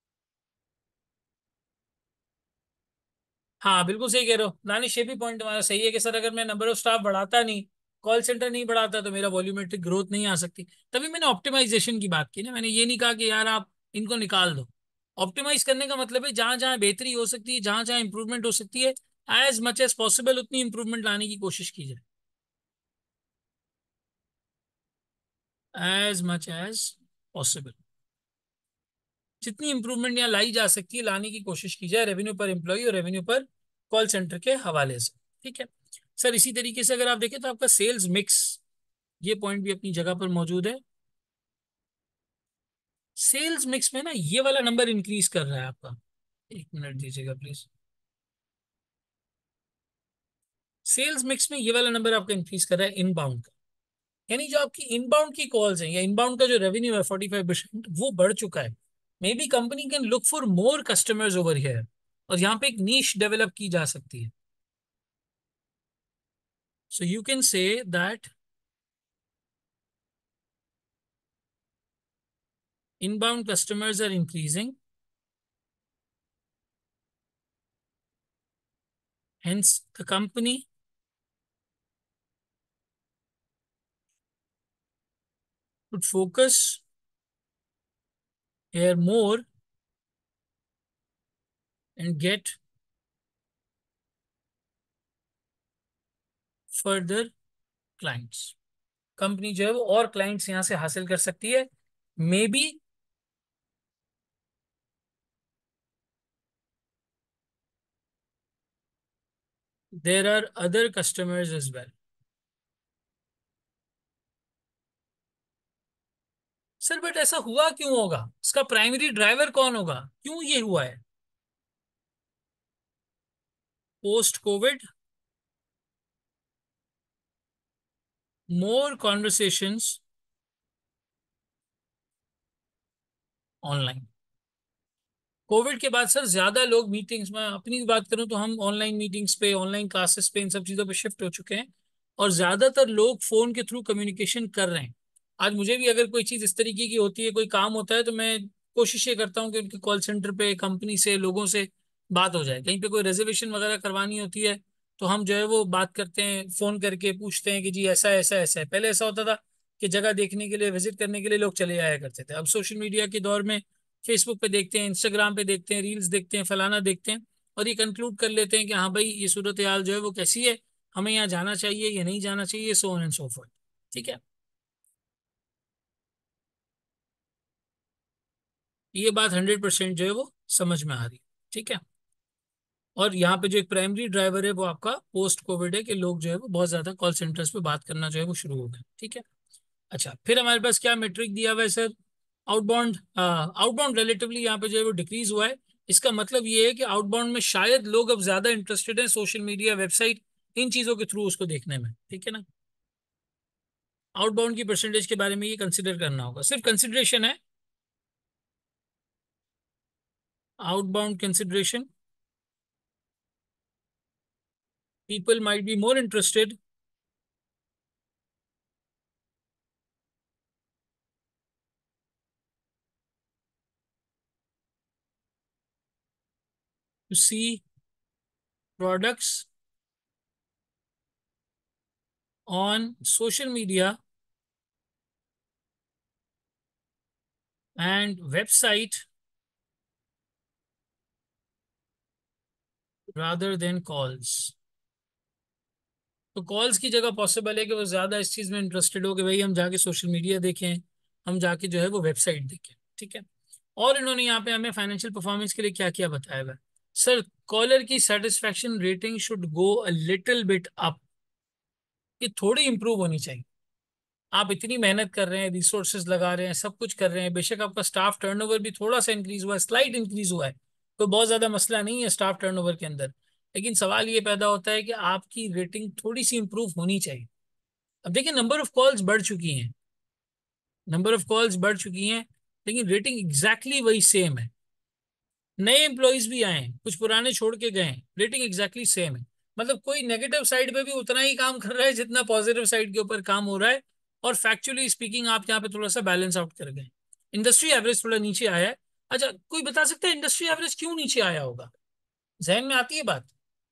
S1: हाँ बिल्कुल सही कह रहे हो दानिश, ये भी पॉइंट हमारा सही है कि सर अगर मैं नंबर ऑफ स्टाफ बढ़ाता नहीं, कॉल सेंटर नहीं बढ़ाता, तो मेरा वॉल्यूमेट्रिक ग्रोथ नहीं आ सकती। तभी मैंने ऑप्टिमाइजेशन की बात की ना, मैंने ये नहीं कहा कि यार आप इनको निकाल दो। ऑप्टिमाइज करने का मतलब है जहां जहां बेहतरी हो सकती है, जहां जहां इंप्रूवमेंट हो सकती है, एज मच एज पॉसिबल उतनी इंप्रूवमेंट लाने की कोशिश की जाए, एज मच एज पॉसिबल। जितनी इंप्रूवमेंट यहाँ लाई जा सकती है लाने की कोशिश की जाए, रेवेन्यू पर एम्प्लॉय और रेवेन्यू पर कॉल सेंटर के हवाले से। ठीक है सर, इसी तरीके से अगर आप देखें तो आपका सेल्स मिक्स, ये पॉइंट भी अपनी जगह पर मौजूद है। सेल्स मिक्स में ना ये वाला नंबर इंक्रीज कर रहा है आपका। एक मिनट दीजिएगा प्लीज। सेल्स मिक्स में ये वाला नंबर आपका इंक्रीज कर रहा है इनबाउंड का। यानी जो आपकी इनबाउंड की कॉल्स हैं या इनबाउंड का जो रेवेन्यू है 45% वो बढ़ चुका है। Maybe company can look for more customers over here, और यहाँ पे एक नीश डेवलप की जा सकती है। So you can say that inbound customers are increasing, hence the company would focus here more and get further clients। कंपनी जो है वो और क्लाइंट्स यहां से हासिल कर सकती है। Maybe there are other customers as well. Sir but ऐसा हुआ क्यों होगा, इसका प्राइमरी ड्राइवर कौन होगा, क्यों ये हुआ है? Post Covid more conversations online. Covid के बाद सर ज्यादा लोग मीटिंग्स में, अपनी बात करूं तो हम ऑनलाइन मीटिंग्स पे, ऑनलाइन क्लासेस पे, इन सब चीजों पे शिफ्ट हो चुके हैं, और ज्यादातर लोग फोन के थ्रू कम्युनिकेशन कर रहे हैं। आज मुझे भी अगर कोई चीज इस तरीके की होती है, कोई काम होता है, तो मैं कोशिश ये करता हूँ कि उनके कॉल सेंटर पे, कंपनी से, लोगों से बात हो जाए। कहीं पे कोई रिजर्वेशन वगैरह करवानी होती है तो हम जो है वो बात करते हैं, फोन करके पूछते हैं कि जी ऐसा ऐसा ऐसा है। पहले ऐसा होता था कि जगह देखने के लिए, विजिट करने के लिए लोग चले आया करते थे। अब सोशल मीडिया के दौर में फेसबुक पे देखते हैं, इंस्टाग्राम पे देखते हैं, रील्स देखते हैं, फलाना देखते हैं, और ये कंक्लूड कर लेते हैं कि हाँ भाई ये सूरत हाल जो है वो कैसी है, हमें यहाँ जाना चाहिए या नहीं जाना चाहिए, so on and so forth. ठीक है, ये बात 100% जो है वो समझ में आ रही है। ठीक है, और यहाँ पे जो एक प्राइमरी ड्राइवर है वो आपका पोस्ट कोविड है, कि लोग जो है वो बहुत ज्यादा कॉल सेंटर्स पे बात करना जो है वो शुरू हो गए। ठीक है, अच्छा फिर हमारे पास क्या मेट्रिक दिया हुआ है सर? आउटबाउंड। आउटबाउंड रिलेटिवली यहाँ पे जो है वो डिक्रीज हुआ है। इसका मतलब ये है कि आउटबाउंड में शायद लोग अब ज्यादा इंटरेस्टेड हैं सोशल मीडिया, वेबसाइट, इन चीजों के थ्रू उसको देखने में। ठीक है ना, आउटबाउंड की परसेंटेज के बारे में ये कंसिडर करना होगा, सिर्फ कंसिडरेशन है, outbound consideration. People might be more interested to see products on social media and website rather than calls। तो कॉल्स की जगह पॉसिबल है कि वो ज्यादा इस चीज में इंटरेस्टेड हो कि भाई हम जाके सोशल मीडिया देखें, हम जाके जो है वो वेबसाइट देखें। ठीक है, और इन्होंने यहाँ पे हमें फाइनेंशियल परफॉर्मेंस के लिए क्या क्या बताया हुआ है? सर कॉलर की satisfaction rating should go a little bit up, ये थोड़ी इंप्रूव होनी चाहिए। आप इतनी मेहनत कर रहे हैं, रिसोर्सेज लगा रहे हैं, सब कुछ कर रहे हैं, बेशक आपका स्टाफ टर्नओवर भी थोड़ा सा इंक्रीज हुआ है, स्लाइट इंक्रीज हुआ है, कोई बहुत ज्यादा मसला नहीं है स्टाफ टर्नओवर के अंदर, लेकिन सवाल ये पैदा होता है कि आपकी रेटिंग थोड़ी सी इंप्रूव होनी चाहिए। अब देखिए नंबर ऑफ कॉल्स बढ़ चुकी हैं, नंबर ऑफ कॉल्स बढ़ चुकी हैं, लेकिन रेटिंग एग्जैक्टली वही सेम है। नए एम्प्लॉयज भी आए हैं, कुछ पुराने छोड़ के गए हैं, रेटिंग एग्जैक्टली सेम है। मतलब कोई नेगेटिव साइड पे भी उतना ही काम कर रहा है जितना पॉजिटिव साइड के ऊपर काम हो रहा है। और फैक्चुअली स्पीकिंग आप यहाँ पे थोड़ा सा बैलेंस आउट कर गए, इंडस्ट्री एवरेज थोड़ा नीचे आया है। अच्छा कोई बता सकता है इंडस्ट्री एवरेज क्यों नीचे आया होगा? जहन में आती है बात?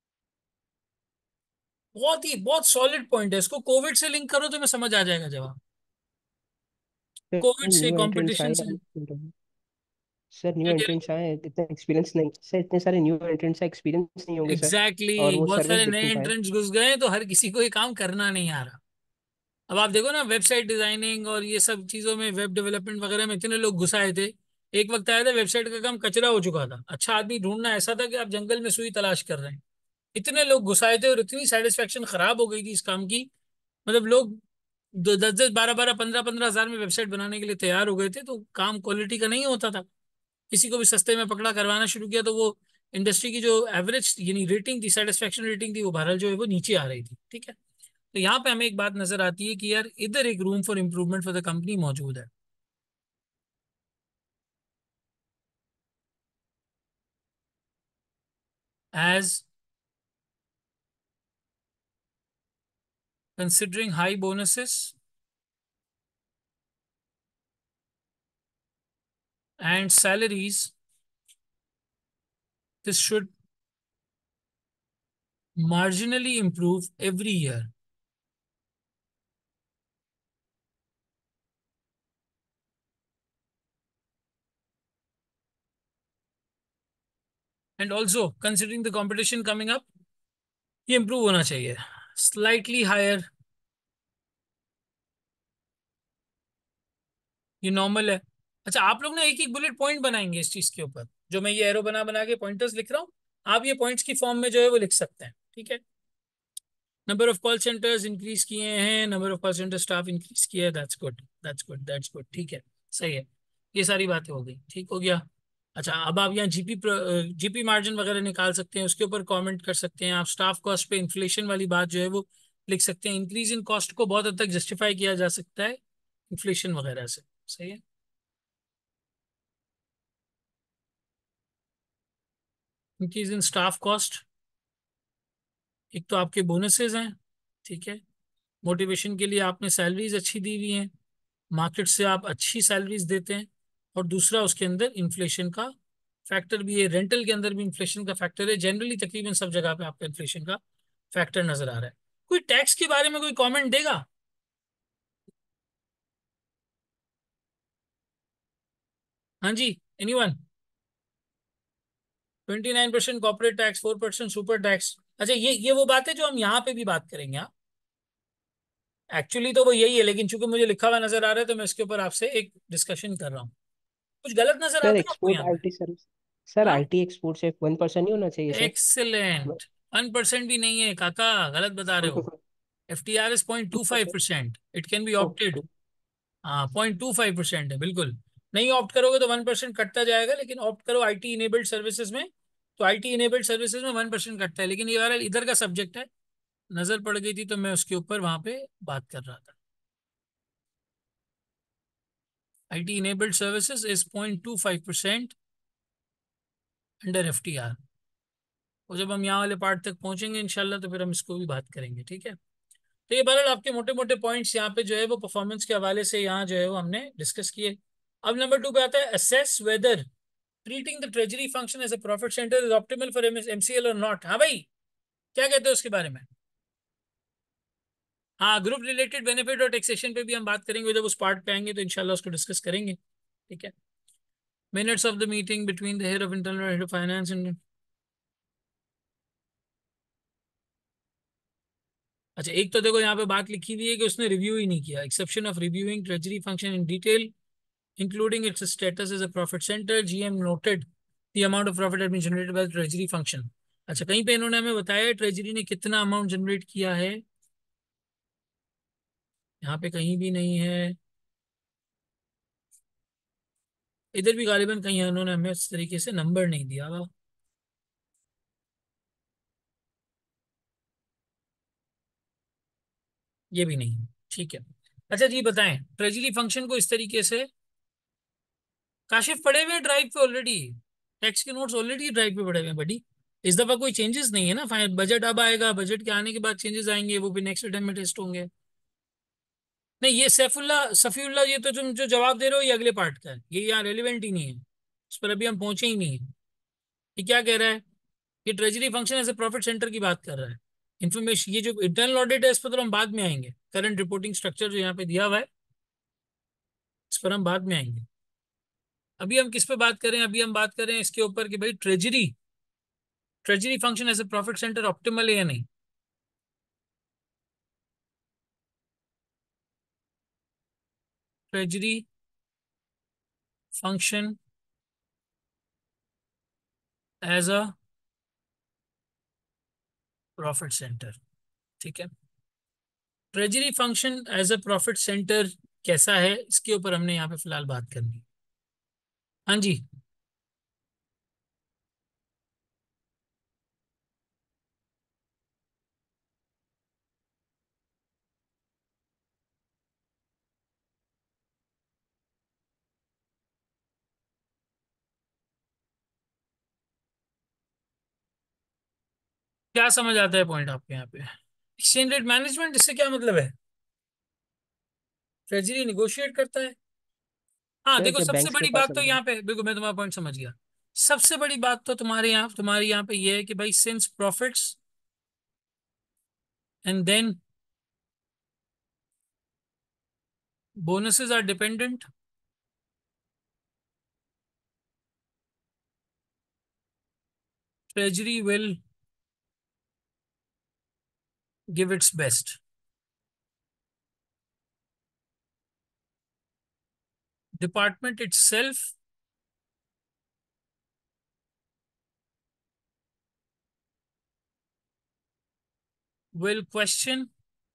S1: बहुत सॉलिड पॉइंट है, इसको कोविड से लिंक करो तो मैं समझ आ जाएगा जवाब। कोविड से,
S2: न्यू एंट्रेंट्स
S1: कंपटीशन
S2: आए
S1: से।
S2: सर, न्यू
S1: क्या कह रहे
S2: एंट्रेंट्स आए, इतना एक्सपीरियंस नहीं सर, इतने सारे न्यू एंट्रेंट्स एक्सपीरियंस नहीं
S1: हैं?
S2: होंगे सर, और
S1: एग्जैक्टली,
S2: वो
S1: बहुत
S2: सर्विस
S1: सारे
S2: दे
S1: नए
S2: नहीं पाए।
S1: एंट्रेंट्स घुस गए तो हर किसी को ये काम करना नहीं आ रहा। अब आप देखो ना, वेबसाइट डिजाइनिंग और ये सब चीजों में, वेब डेवलपमेंट वगैरह में इतने लोग घुसाए थे। एक वक्त आया था वेबसाइट का काम कचरा हो चुका था, अच्छा आदमी ढूंढना ऐसा था कि आप जंगल में सुई तलाश कर रहे हैं। इतने लोग घुसाए थे और इतनी सेटिस्फेक्शन खराब हो गई थी इस काम की, मतलब लोग 10-10 12-12 15-15 हजार में वेबसाइट बनाने के लिए तैयार हो गए थे, तो काम क्वालिटी का नहीं होता था। किसी को भी सस्ते में पकड़ा, करवाना शुरू किया तो वो इंडस्ट्री की जो एवरेज यानी रेटिंग थी, सेटिस्फेक्शन रेटिंग थी, वो बहरहाल जो है वो नीचे आ रही थी। ठीक है, तो यहाँ पे हमें एक बात नजर आती है कि यार इधर एक room for improvement for the company मौजूद है। As considering high bonuses and salaries, this should marginally improve every year. And also considering the competition coming up, ये improve होना चाहिए slightly higher। ये नॉर्मल है। अच्छा, आप लोग ना एक एक बुलेट पॉइंट बनाएंगे इस चीज के ऊपर, जो मैं ये एरो बना बना के पॉइंटर्स लिख रहा हूँ, आप ये पॉइंट्स की फॉर्म में जो है वो लिख सकते हैं। ठीक है, number of call centres increase किए हैं, number of call centre staff increase किया है, that's good, that's good, that's good. ठीक है, सही है, ये सारी बातें हो गई, ठीक हो गया। अच्छा, अब आप यहाँ जीपी मार्जिन वगैरह निकाल सकते हैं, उसके ऊपर कमेंट कर सकते हैं आप। स्टाफ कॉस्ट पे इन्फ्लेशन वाली बात जो है वो लिख सकते हैं। इंक्रीज इन कॉस्ट को बहुत हद तक जस्टिफाई किया जा सकता है इन्फ्लेशन वगैरह से। सही है, इंक्रीज इन स्टाफ कॉस्ट, एक तो आपके बोनसेस हैं, ठीक है, मोटिवेशन के लिए आपने सैलरीज अच्छी दी हुई हैं, मार्केट से आप अच्छी सैलरीज देते हैं, और दूसरा उसके अंदर इन्फ्लेशन का फैक्टर भी है, रेंटल के अंदर भी इन्फ्लेशन का फैक्टर है, जनरली तकरीबन सब जगह पे आपका इन्फ्लेशन का फैक्टर नजर आ रहा है। कोई टैक्स के बारे में कोई कमेंट देगा? हाँ जी, anyone? 29% corporate tax, 4% super tax. अच्छा, ये वो बात है जो हम यहाँ पे भी बात करेंगे। हाँ, एक्चुअली तो वो यही है, लेकिन चूंकि मुझे लिखा हुआ नजर आ रहा है तो मैं इसके ऊपर आपसे एक डिस्कशन कर रहा हूँ। कुछ गलत नजर
S2: सर
S1: आता है आपको
S2: एक्सपोर्ट
S1: यहाँ पे?
S2: आईटी सर्विस, सर
S1: हाँ,
S2: आईटी एक्सपोर्ट से 1% ही होना चाहिए सर।
S1: एक्सेलेंट। 1% भी नहीं है काका, गलत बता रहे हो। FTR is 0.25%, it can be
S2: oh
S1: opted.
S2: Two.
S1: हाँ, 0.25% है बिल्कुल। नहीं ऑप्ट करोगे तो 1% कटता जाएगा, लेकिन ऑप्ट करो आईटी इनेबल्ड सर्विसेज में, तो आईटी इनेबल्ड सर्विसेज में 1% कटता है। लेकिन ये वाला इधर का सब्जेक्ट है, नजर पड़ गई थी तो मैं उसके ऊपर वहां पे बात कर रहा था। IT enabled services is 0.25% under FTR। और जब हम यहाँ वाले पार्ट तक पहुंचेंगे इंशाल्लाह तो फिर हम इसको भी बात करेंगे। ठीक है, तो ये बहरहाल आपके मोटे मोटे पॉइंट्स यहाँ पे जो है वो परफॉर्मेंस के हवाले से यहाँ जो है वो हमने डिस्कस किए। अब नंबर 2 पे आता है, assess whether treating the treasury function as a profit centre is optimal for MCL और नॉट। हाँ भाई, क्या कहते हो उसके बारे में? हाँ, ग्रुप रिलेटेड बेनिफिट और टैक्सेशन पे भी हम बात करेंगे, जब उस पार्ट पे आएंगे तो इंशाल्लाह उसको डिस्कस करेंगे। ठीक है, minutes of the meeting between the head of internal और हेड ऑफ फाइनेंस एंड। अच्छा, एक तो देखो यहाँ पे बात लिखी हुई है कि उसने रिव्यू ही नहीं किया, exception of reviewing treasury function in detail including its status as a profit center, GM noted the amount of profit had been generated by the treasury function। अच्छा, कहीं पे इन्होंने हमें बताया ट्रेजरी ने कितना अमाउंट जनरेट किया है? यहाँ पे कहीं भी नहीं है, इधर भी गालिबन कहीं उन्होंने हमें इस तरीके से नंबर नहीं दिया हुआ। ये भी नहीं है। ठीक है, अच्छा जी बताएं, ट्रेजरी फंक्शन को इस तरीके से, काशिफ पड़े हुए ड्राइव पे ऑलरेडी, टैक्स के नोट्स ऑलरेडी ड्राइव पे पड़े हुए हैं बड़ी। इस दफा कोई चेंजेस नहीं है ना, फाइनल बजट अब आएगा, बजट के आने के बाद चेंजेस आएंगे, वो भी नेक्स्ट टाइम में टेस्ट होंगे। नहीं, ये सैफुल्ला सफीउल्ला, ये तो तुम जो जवाब दे रहे हो ये अगले पार्ट का है, ये यहाँ रेलिवेंट ही नहीं है, उस पर अभी हम पहुंचे ही नहीं है। ये क्या कह रहा है? ये treasury function as a profit centre की बात कर रहा है। इन्फॉर्मेशन, ये जो इंटरनल ऑडिट है इस पर तो हम बाद में आएंगे, करंट रिपोर्टिंग स्ट्रक्चर जो यहाँ पे दिया हुआ है इस पर हम बाद में आएंगे। अभी हम किस पे बात करें? अभी हम बात करें इसके ऊपर कि भाई treasury treasury function as a profit centre optimal है या नहीं। Treasury function as a profit centre, ठीक है, treasury function as a profit centre कैसा है, इसके ऊपर हमने यहाँ पे फिलहाल बात करनी है। हाँ जी, क्या समझ आता है पॉइंट आपके यहाँ पे? एक्सचेंज रेट मैनेजमेंट, इससे क्या मतलब है? ट्रेजरी निगोशिएट करता है। हाँ
S2: सर
S1: देखो,
S2: जब
S1: सबसे
S2: बैंक्स के
S1: बड़ी
S2: पास
S1: बात तो यहाँ पे देखो, मैं तुम्हारा पॉइंट समझ गया। सबसे बड़ी बात तो तुम्हारे यहाँ पे ये है कि भाई, since profits and then bonuses are dependent, treasury will give its best. Department itself will question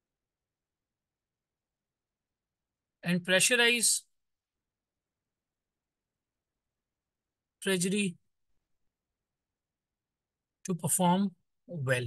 S1: and pressurize treasury to perform well.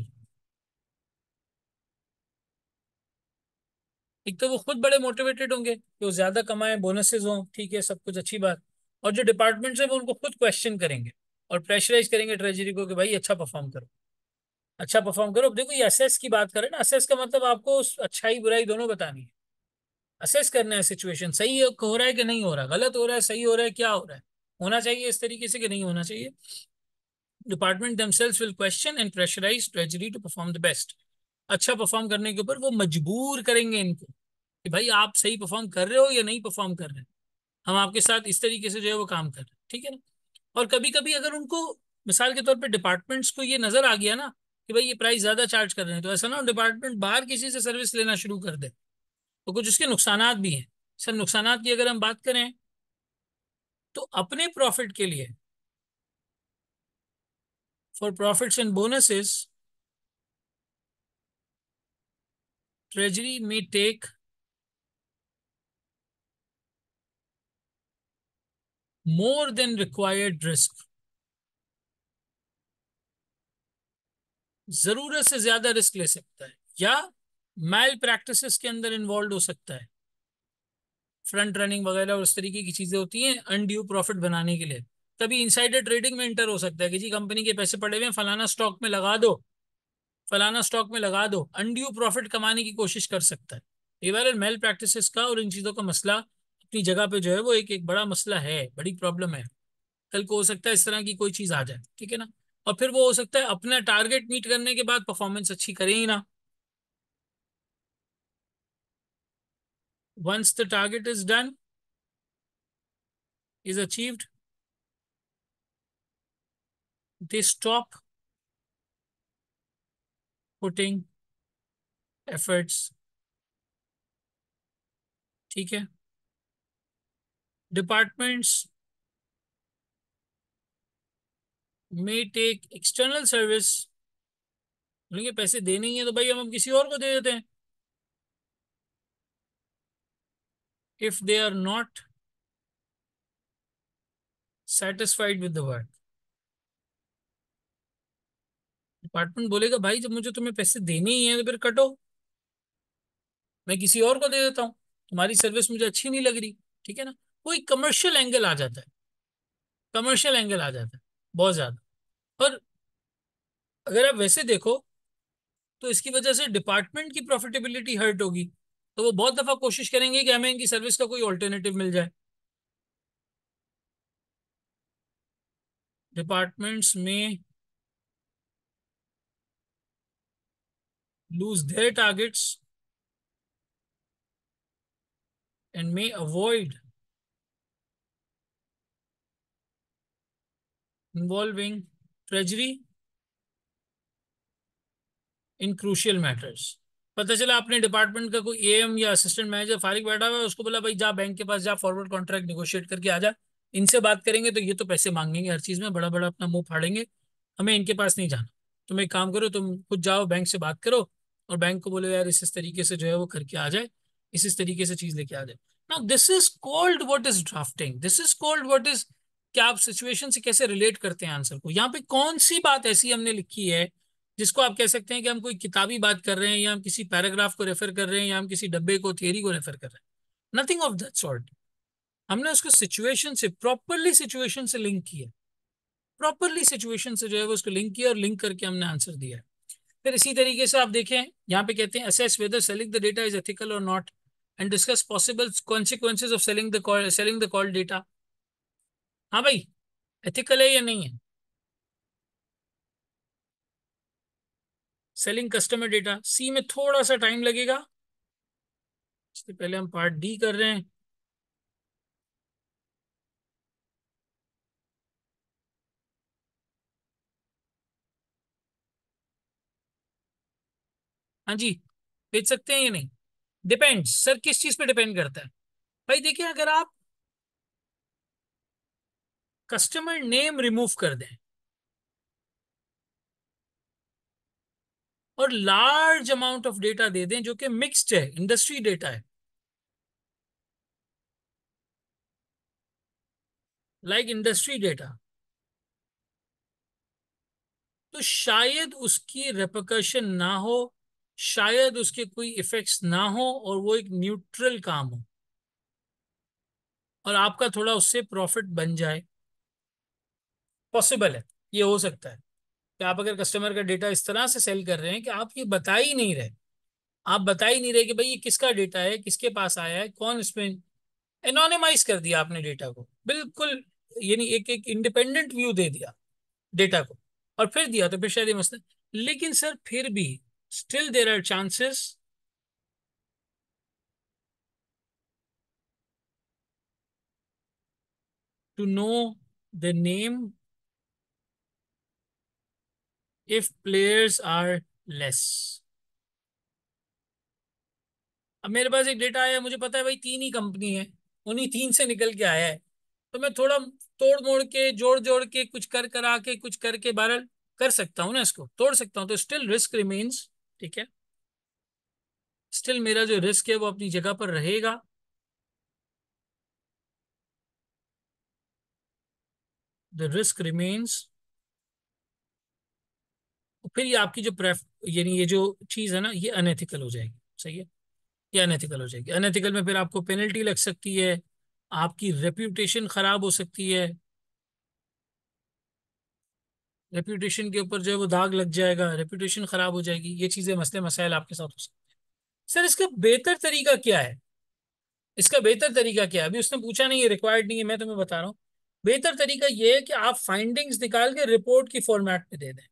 S1: एक तो वो खुद बड़े मोटिवेटेड होंगे कि वो ज्यादा कमाएं, बोनसेस हों, ठीक है, सब कुछ अच्छी बात। और जो डिपार्टमेंट्स है वो उनको खुद क्वेश्चन करेंगे और प्रेशराइज करेंगे ट्रेजरी को कि भाई अच्छा परफॉर्म करो, अच्छा परफॉर्म करो। अब देखो, ये असेस की बात करें ना, असेस का मतलब आपको अच्छाई बुराई दोनों बतानी है। असेस करना है सिचुएशन, सही हो रहा है कि नहीं हो रहा, गलत हो रहा है, सही हो रहा है, क्या हो रहा है, होना चाहिए इस तरीके से कि नहीं होना चाहिए। Department themselves will question and pressurize treasury to perform the best. अच्छा परफॉर्म करने के ऊपर वो मजबूर करेंगे इनको कि भाई आप सही परफॉर्म कर रहे हो या नहीं परफॉर्म कर रहे हैं, हम आपके साथ इस तरीके से जो है वो काम कर रहे हैं, ठीक है ना। और कभी कभी अगर उनको, मिसाल के तौर पे डिपार्टमेंट्स को ये नजर आ गया ना कि भाई ये प्राइस ज्यादा चार्ज कर रहे हैं, तो ऐसा ना डिपार्टमेंट बाहर किसी से सर्विस लेना शुरू कर दे, तो कुछ उसके नुकसानात भी हैं। सर, नुकसानात की अगर हम बात करें तो अपने प्रॉफिट के लिए, for profits and bonuses, treasury में take more than required risk, जरूरत से ज्यादा रिस्क ले सकता है, या मैल प्रैक्टिसेस के अंदर इन्वॉल्व हो सकता है, फ्रंट रनिंग वगैरह और उस तरीके की चीजें होती हैं अनड्यू प्रॉफिट बनाने के लिए। कभी इनसाइडर ट्रेडिंग में इंटर हो सकता है कि जी कंपनी के पैसे पड़े हुए हैं, फलाना स्टॉक में लगा दो, फलाना स्टॉक में लगा दो, अनड्यू प्रॉफिट कमाने की कोशिश कर सकता है। ये बार मेल प्रैक्टिसेस का और इन चीजों का मसला अपनी जगह पे जो है वो एक एक बड़ा मसला है, बड़ी प्रॉब्लम है। कल को हो सकता है इस तरह की कोई चीज आ जाए, ठीक है ना। और फिर वो हो सकता है अपना टारगेट मीट करने के बाद परफॉर्मेंस अच्छी करे ही ना। Once the target is done, is achieved, they stop putting efforts, ठीक है। डिपार्टमेंट्स में टेक एक्सटर्नल सर्विस, बोलेंगे पैसे देने ही है तो भाई हम किसी और को दे देते हैं, if they are not satisfied with the work. Department बोलेगा भाई जब मुझे तुम्हें पैसे देने ही है तो फिर कटो, मैं किसी और को दे देता हूँ, तुम्हारी सर्विस मुझे अच्छी नहीं लग रही, ठीक है ना। कोई कमर्शियल एंगल आ जाता है, कमर्शियल एंगल आ जाता है बहुत ज्यादा। और अगर आप वैसे देखो तो इसकी वजह से डिपार्टमेंट की प्रॉफिटेबिलिटी हर्ट होगी, तो वो बहुत दफा कोशिश करेंगे कि हमें इनकी सर्विस का कोई ऑल्टरनेटिव मिल जाए। डिपार्टमेंट्स में lose their targets and may avoid involving treasury in crucial matters. पता चला अपने डिपार्टमेंट का कोई एएम या असिस्टेंट मैनेजर फारिग बैठा हुआ है, उसको बोला भाई जा बैंक के पास जा, फॉरवर्ड कॉन्ट्रैक्ट निगोशिएट करके आ जा, इनसे बात करेंगे तो ये तो पैसे मांगेंगे हर चीज में, बड़ा बड़ा अपना मुंह फाड़ेंगे, हमें इनके पास नहीं जाना। तुम एक काम करो, तुम खुद जाओ बैंक से बात करो और बैंक को बोलो यार इस तरीके से जो है वो करके आ जाए, इस तरीके से चीज लेके आ जाए। Now this is called what is drafting, this is called what is, क्या आप सिचुएशन से कैसे रिलेट करते हैं आंसर को। यहाँ पे कौन सी बात ऐसी हमने लिखी है जिसको आप कह सकते हैं कि हम कोई किताबी बात कर रहे हैं, या हम किसी पैराग्राफ को रेफर कर रहे हैं, या हम किसी डब्बे को, थियरी को रेफर कर रहे हैं। Nothing of that sort. हमने उसको सिचुएशन से, प्रॉपरली सिचुएशन से लिंक किया, प्रॉपरली सिचुएशन से जो है वो उसको लिंक किया और लिंक करके हमने आंसर दिया है। फिर इसी तरीके से आप देखें, यहाँ पे कहते हैं assess whether selling the data is ethical और not and discuss possible consequences of selling the called data. हाँ भाई, एथिकल है या नहीं है सेलिंग कस्टमर डेटा? सी में थोड़ा सा टाइम लगेगा, इससे पहले हम पार्ट डी कर रहे हैं। हाँ जी, बेच सकते हैं या नहीं? डिपेंड्स सर, किस चीज पे डिपेंड करता है? भाई देखिए, अगर आप कस्टमर नेम रिमूव कर दें और लार्ज अमाउंट ऑफ डेटा दे दें जो कि मिक्स्ड है, इंडस्ट्री डेटा है, लाइक इंडस्ट्री डेटा, तो शायद उसकी रेperकशन ना हो, शायद उसके कोई इफेक्ट्स ना हो, और वो एक न्यूट्रल काम हो और आपका थोड़ा उससे प्रॉफिट बन जाए। पॉसिबल है, ये हो सकता है कि आप अगर कस्टमर का डेटा इस तरह से सेल कर रहे हैं कि आप ये बता ही नहीं रहे, आप बता ही नहीं रहे कि भाई ये किसका डेटा है, किसके पास आया है, कौन इसमें, एनोनिमाइज कर दिया आपने डेटा को बिल्कुल, यानी एक एक इंडिपेंडेंट व्यू दे दिया डेटा को, और फिर दिया तो फिर शायद ये मसला। लेकिन सर फिर भी still there are chances to know the name if players are less. अब मेरे पास एक डेटा आया, मुझे पता है भाई तीन ही कंपनी है, उन्हीं तीन से निकल के आया है, तो मैं थोड़ा तोड़ मोड़ के जोड़ जोड़ के कुछ कर करा के कुछ करके बहरहाल कर सकता हूँ ना, इसको तोड़ सकता हूँ, तो स्टिल रिस्क रिमेन्स। ठीक है, स्टिल मेरा जो रिस्क है वो अपनी जगह पर रहेगा। The risk remains. फिर ये आपकी जो प्रेफ, यानी ये जो चीज है ना, ये अनएथिकल हो जाएगी। सही है, ये अनएथिकल हो जाएगी। अनएथिकल में फिर आपको पेनल्टी लग सकती है, आपकी रेप्यूटेशन खराब हो सकती है, रेप्यूटेशन के ऊपर जो है वो दाग लग जाएगा, रेप्यूटेशन खराब हो जाएगी, ये चीजें मसले मसाइल आपके साथ हो सकते हैं। सर इसका बेहतर तरीका क्या है? इसका बेहतर तरीका क्या है, अभी उसने पूछा नहीं है, रिक्वायर्ड नहीं है, मैं तुम्हें बता रहा हूँ। बेहतर तरीका ये है कि आप फाइंडिंग्स निकाल के रिपोर्ट की फॉर्मेट में दे दें,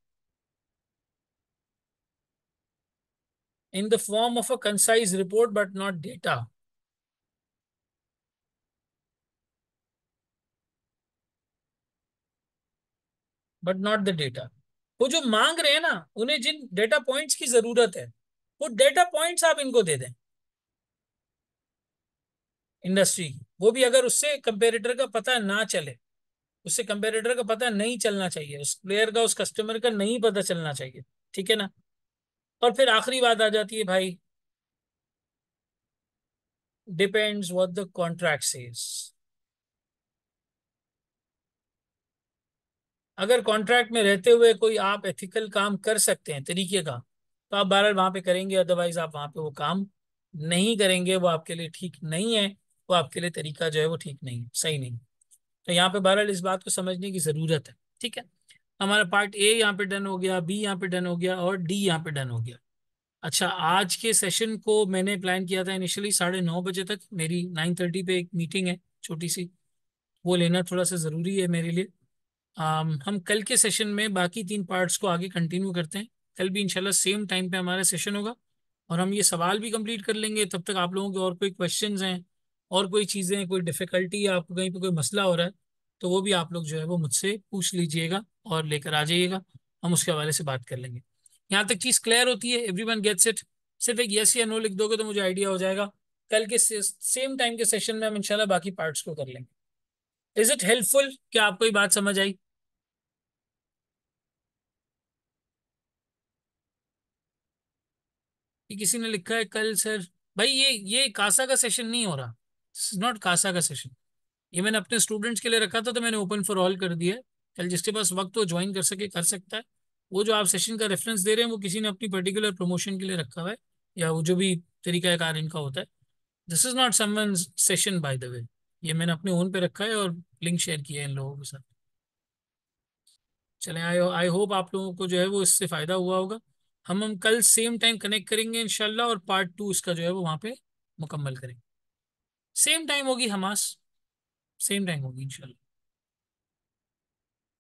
S1: in the form of a concise report but not data, but not the data. वो जो मांग रहे हैं ना, उन्हें जिन डेटा पॉइंट्स की जरूरत है, वो डेटा पॉइंट्स आप इनको दे दें इंडस्ट्री की, वो भी अगर उससे कंपेरेटर का पता ना चले, उससे कंपेरेटर का पता नहीं चलना चाहिए, उस प्लेयर का उस कस्टमर का नहीं पता चलना चाहिए। ठीक है ना? और फिर आखिरी बात आ जाती है भाई, depends what the contract says. अगर कॉन्ट्रैक्ट में रहते हुए कोई आप एथिकल काम कर सकते हैं तरीके का, तो आप बहरहाल वहां पे करेंगे, अदरवाइज आप वहां पे वो काम नहीं करेंगे, वो आपके लिए ठीक नहीं है, वो आपके लिए तरीका जो है वो ठीक नहीं है, सही नहीं। तो यहाँ पे बहरहाल इस बात को समझने की जरूरत है। ठीक है, हमारा पार्ट ए यहाँ पे डन हो गया, बी यहाँ पे डन हो गया, और डी यहाँ पे डन हो गया। अच्छा, आज के सेशन को मैंने प्लान किया था इनिशियली 9:30 बजे तक, मेरी 9:30 पे एक मीटिंग है छोटी सी, वो लेना थोड़ा सा ज़रूरी है मेरे लिए। हम कल के सेशन में बाकी तीन पार्ट्स को आगे कंटिन्यू करते हैं। कल भी इंशाल्लाह सेम टाइम पे हमारा सेशन होगा, और हम ये सवाल भी कंप्लीट कर लेंगे। तब तक आप लोगों के और कोई क्वेश्चंस हैं, और कोई चीज़ें, कोई डिफ़िकल्टी है, आपको कहीं पे कोई मसला हो रहा है, तो वो भी आप लोग जो है वो मुझसे पूछ लीजिएगा और लेकर आ जाइएगा, हम उसके हवाले से बात कर लेंगे। यहाँ तक चीज़ क्लियर होती है, एवरीवन गेट्स इट? सिर्फ एक यस या नो लिख दोगे तो मुझे आइडिया हो जाएगा। कल के सेम टाइम के सेशन में हम इंशाल्लाह बाकी पार्ट्स को कर लेंगे। Is it helpful? क्या आपको ये बात समझ आई? कि किसी ने लिखा है कल सर, भाई ये कासा का सेशन नहीं हो रहा, नॉट कासा का सेशन। ये मैंने अपने स्टूडेंट्स के लिए रखा था, तो मैंने ओपन फॉर ऑल कर दिया है। कल जिसके पास वक्त हो ज्वाइन कर सके कर सकता है। वो जो आप सेशन का रेफरेंस दे रहे हैं वो किसी ने अपनी पर्टिकुलर प्रमोशन के लिए रखा हुआ है, या वो जो भी तरीका कार इनका होता है। This is not someone session by the way, ये मैंने अपने ओन पे रखा है और लिंक शेयर किया है इन लोगों के साथ। चलें, आई आई होप आप लोगों को जो है वो इससे फ़ायदा हुआ होगा। हम कल सेम टाइम कनेक्ट करेंगे इंशाल्लाह, और पार्ट 2 इसका जो है वो वहाँ पे मुकम्मल करेंगे। सेम टाइम होगी हमास, सेम टाइम होगी इंशाल्लाह।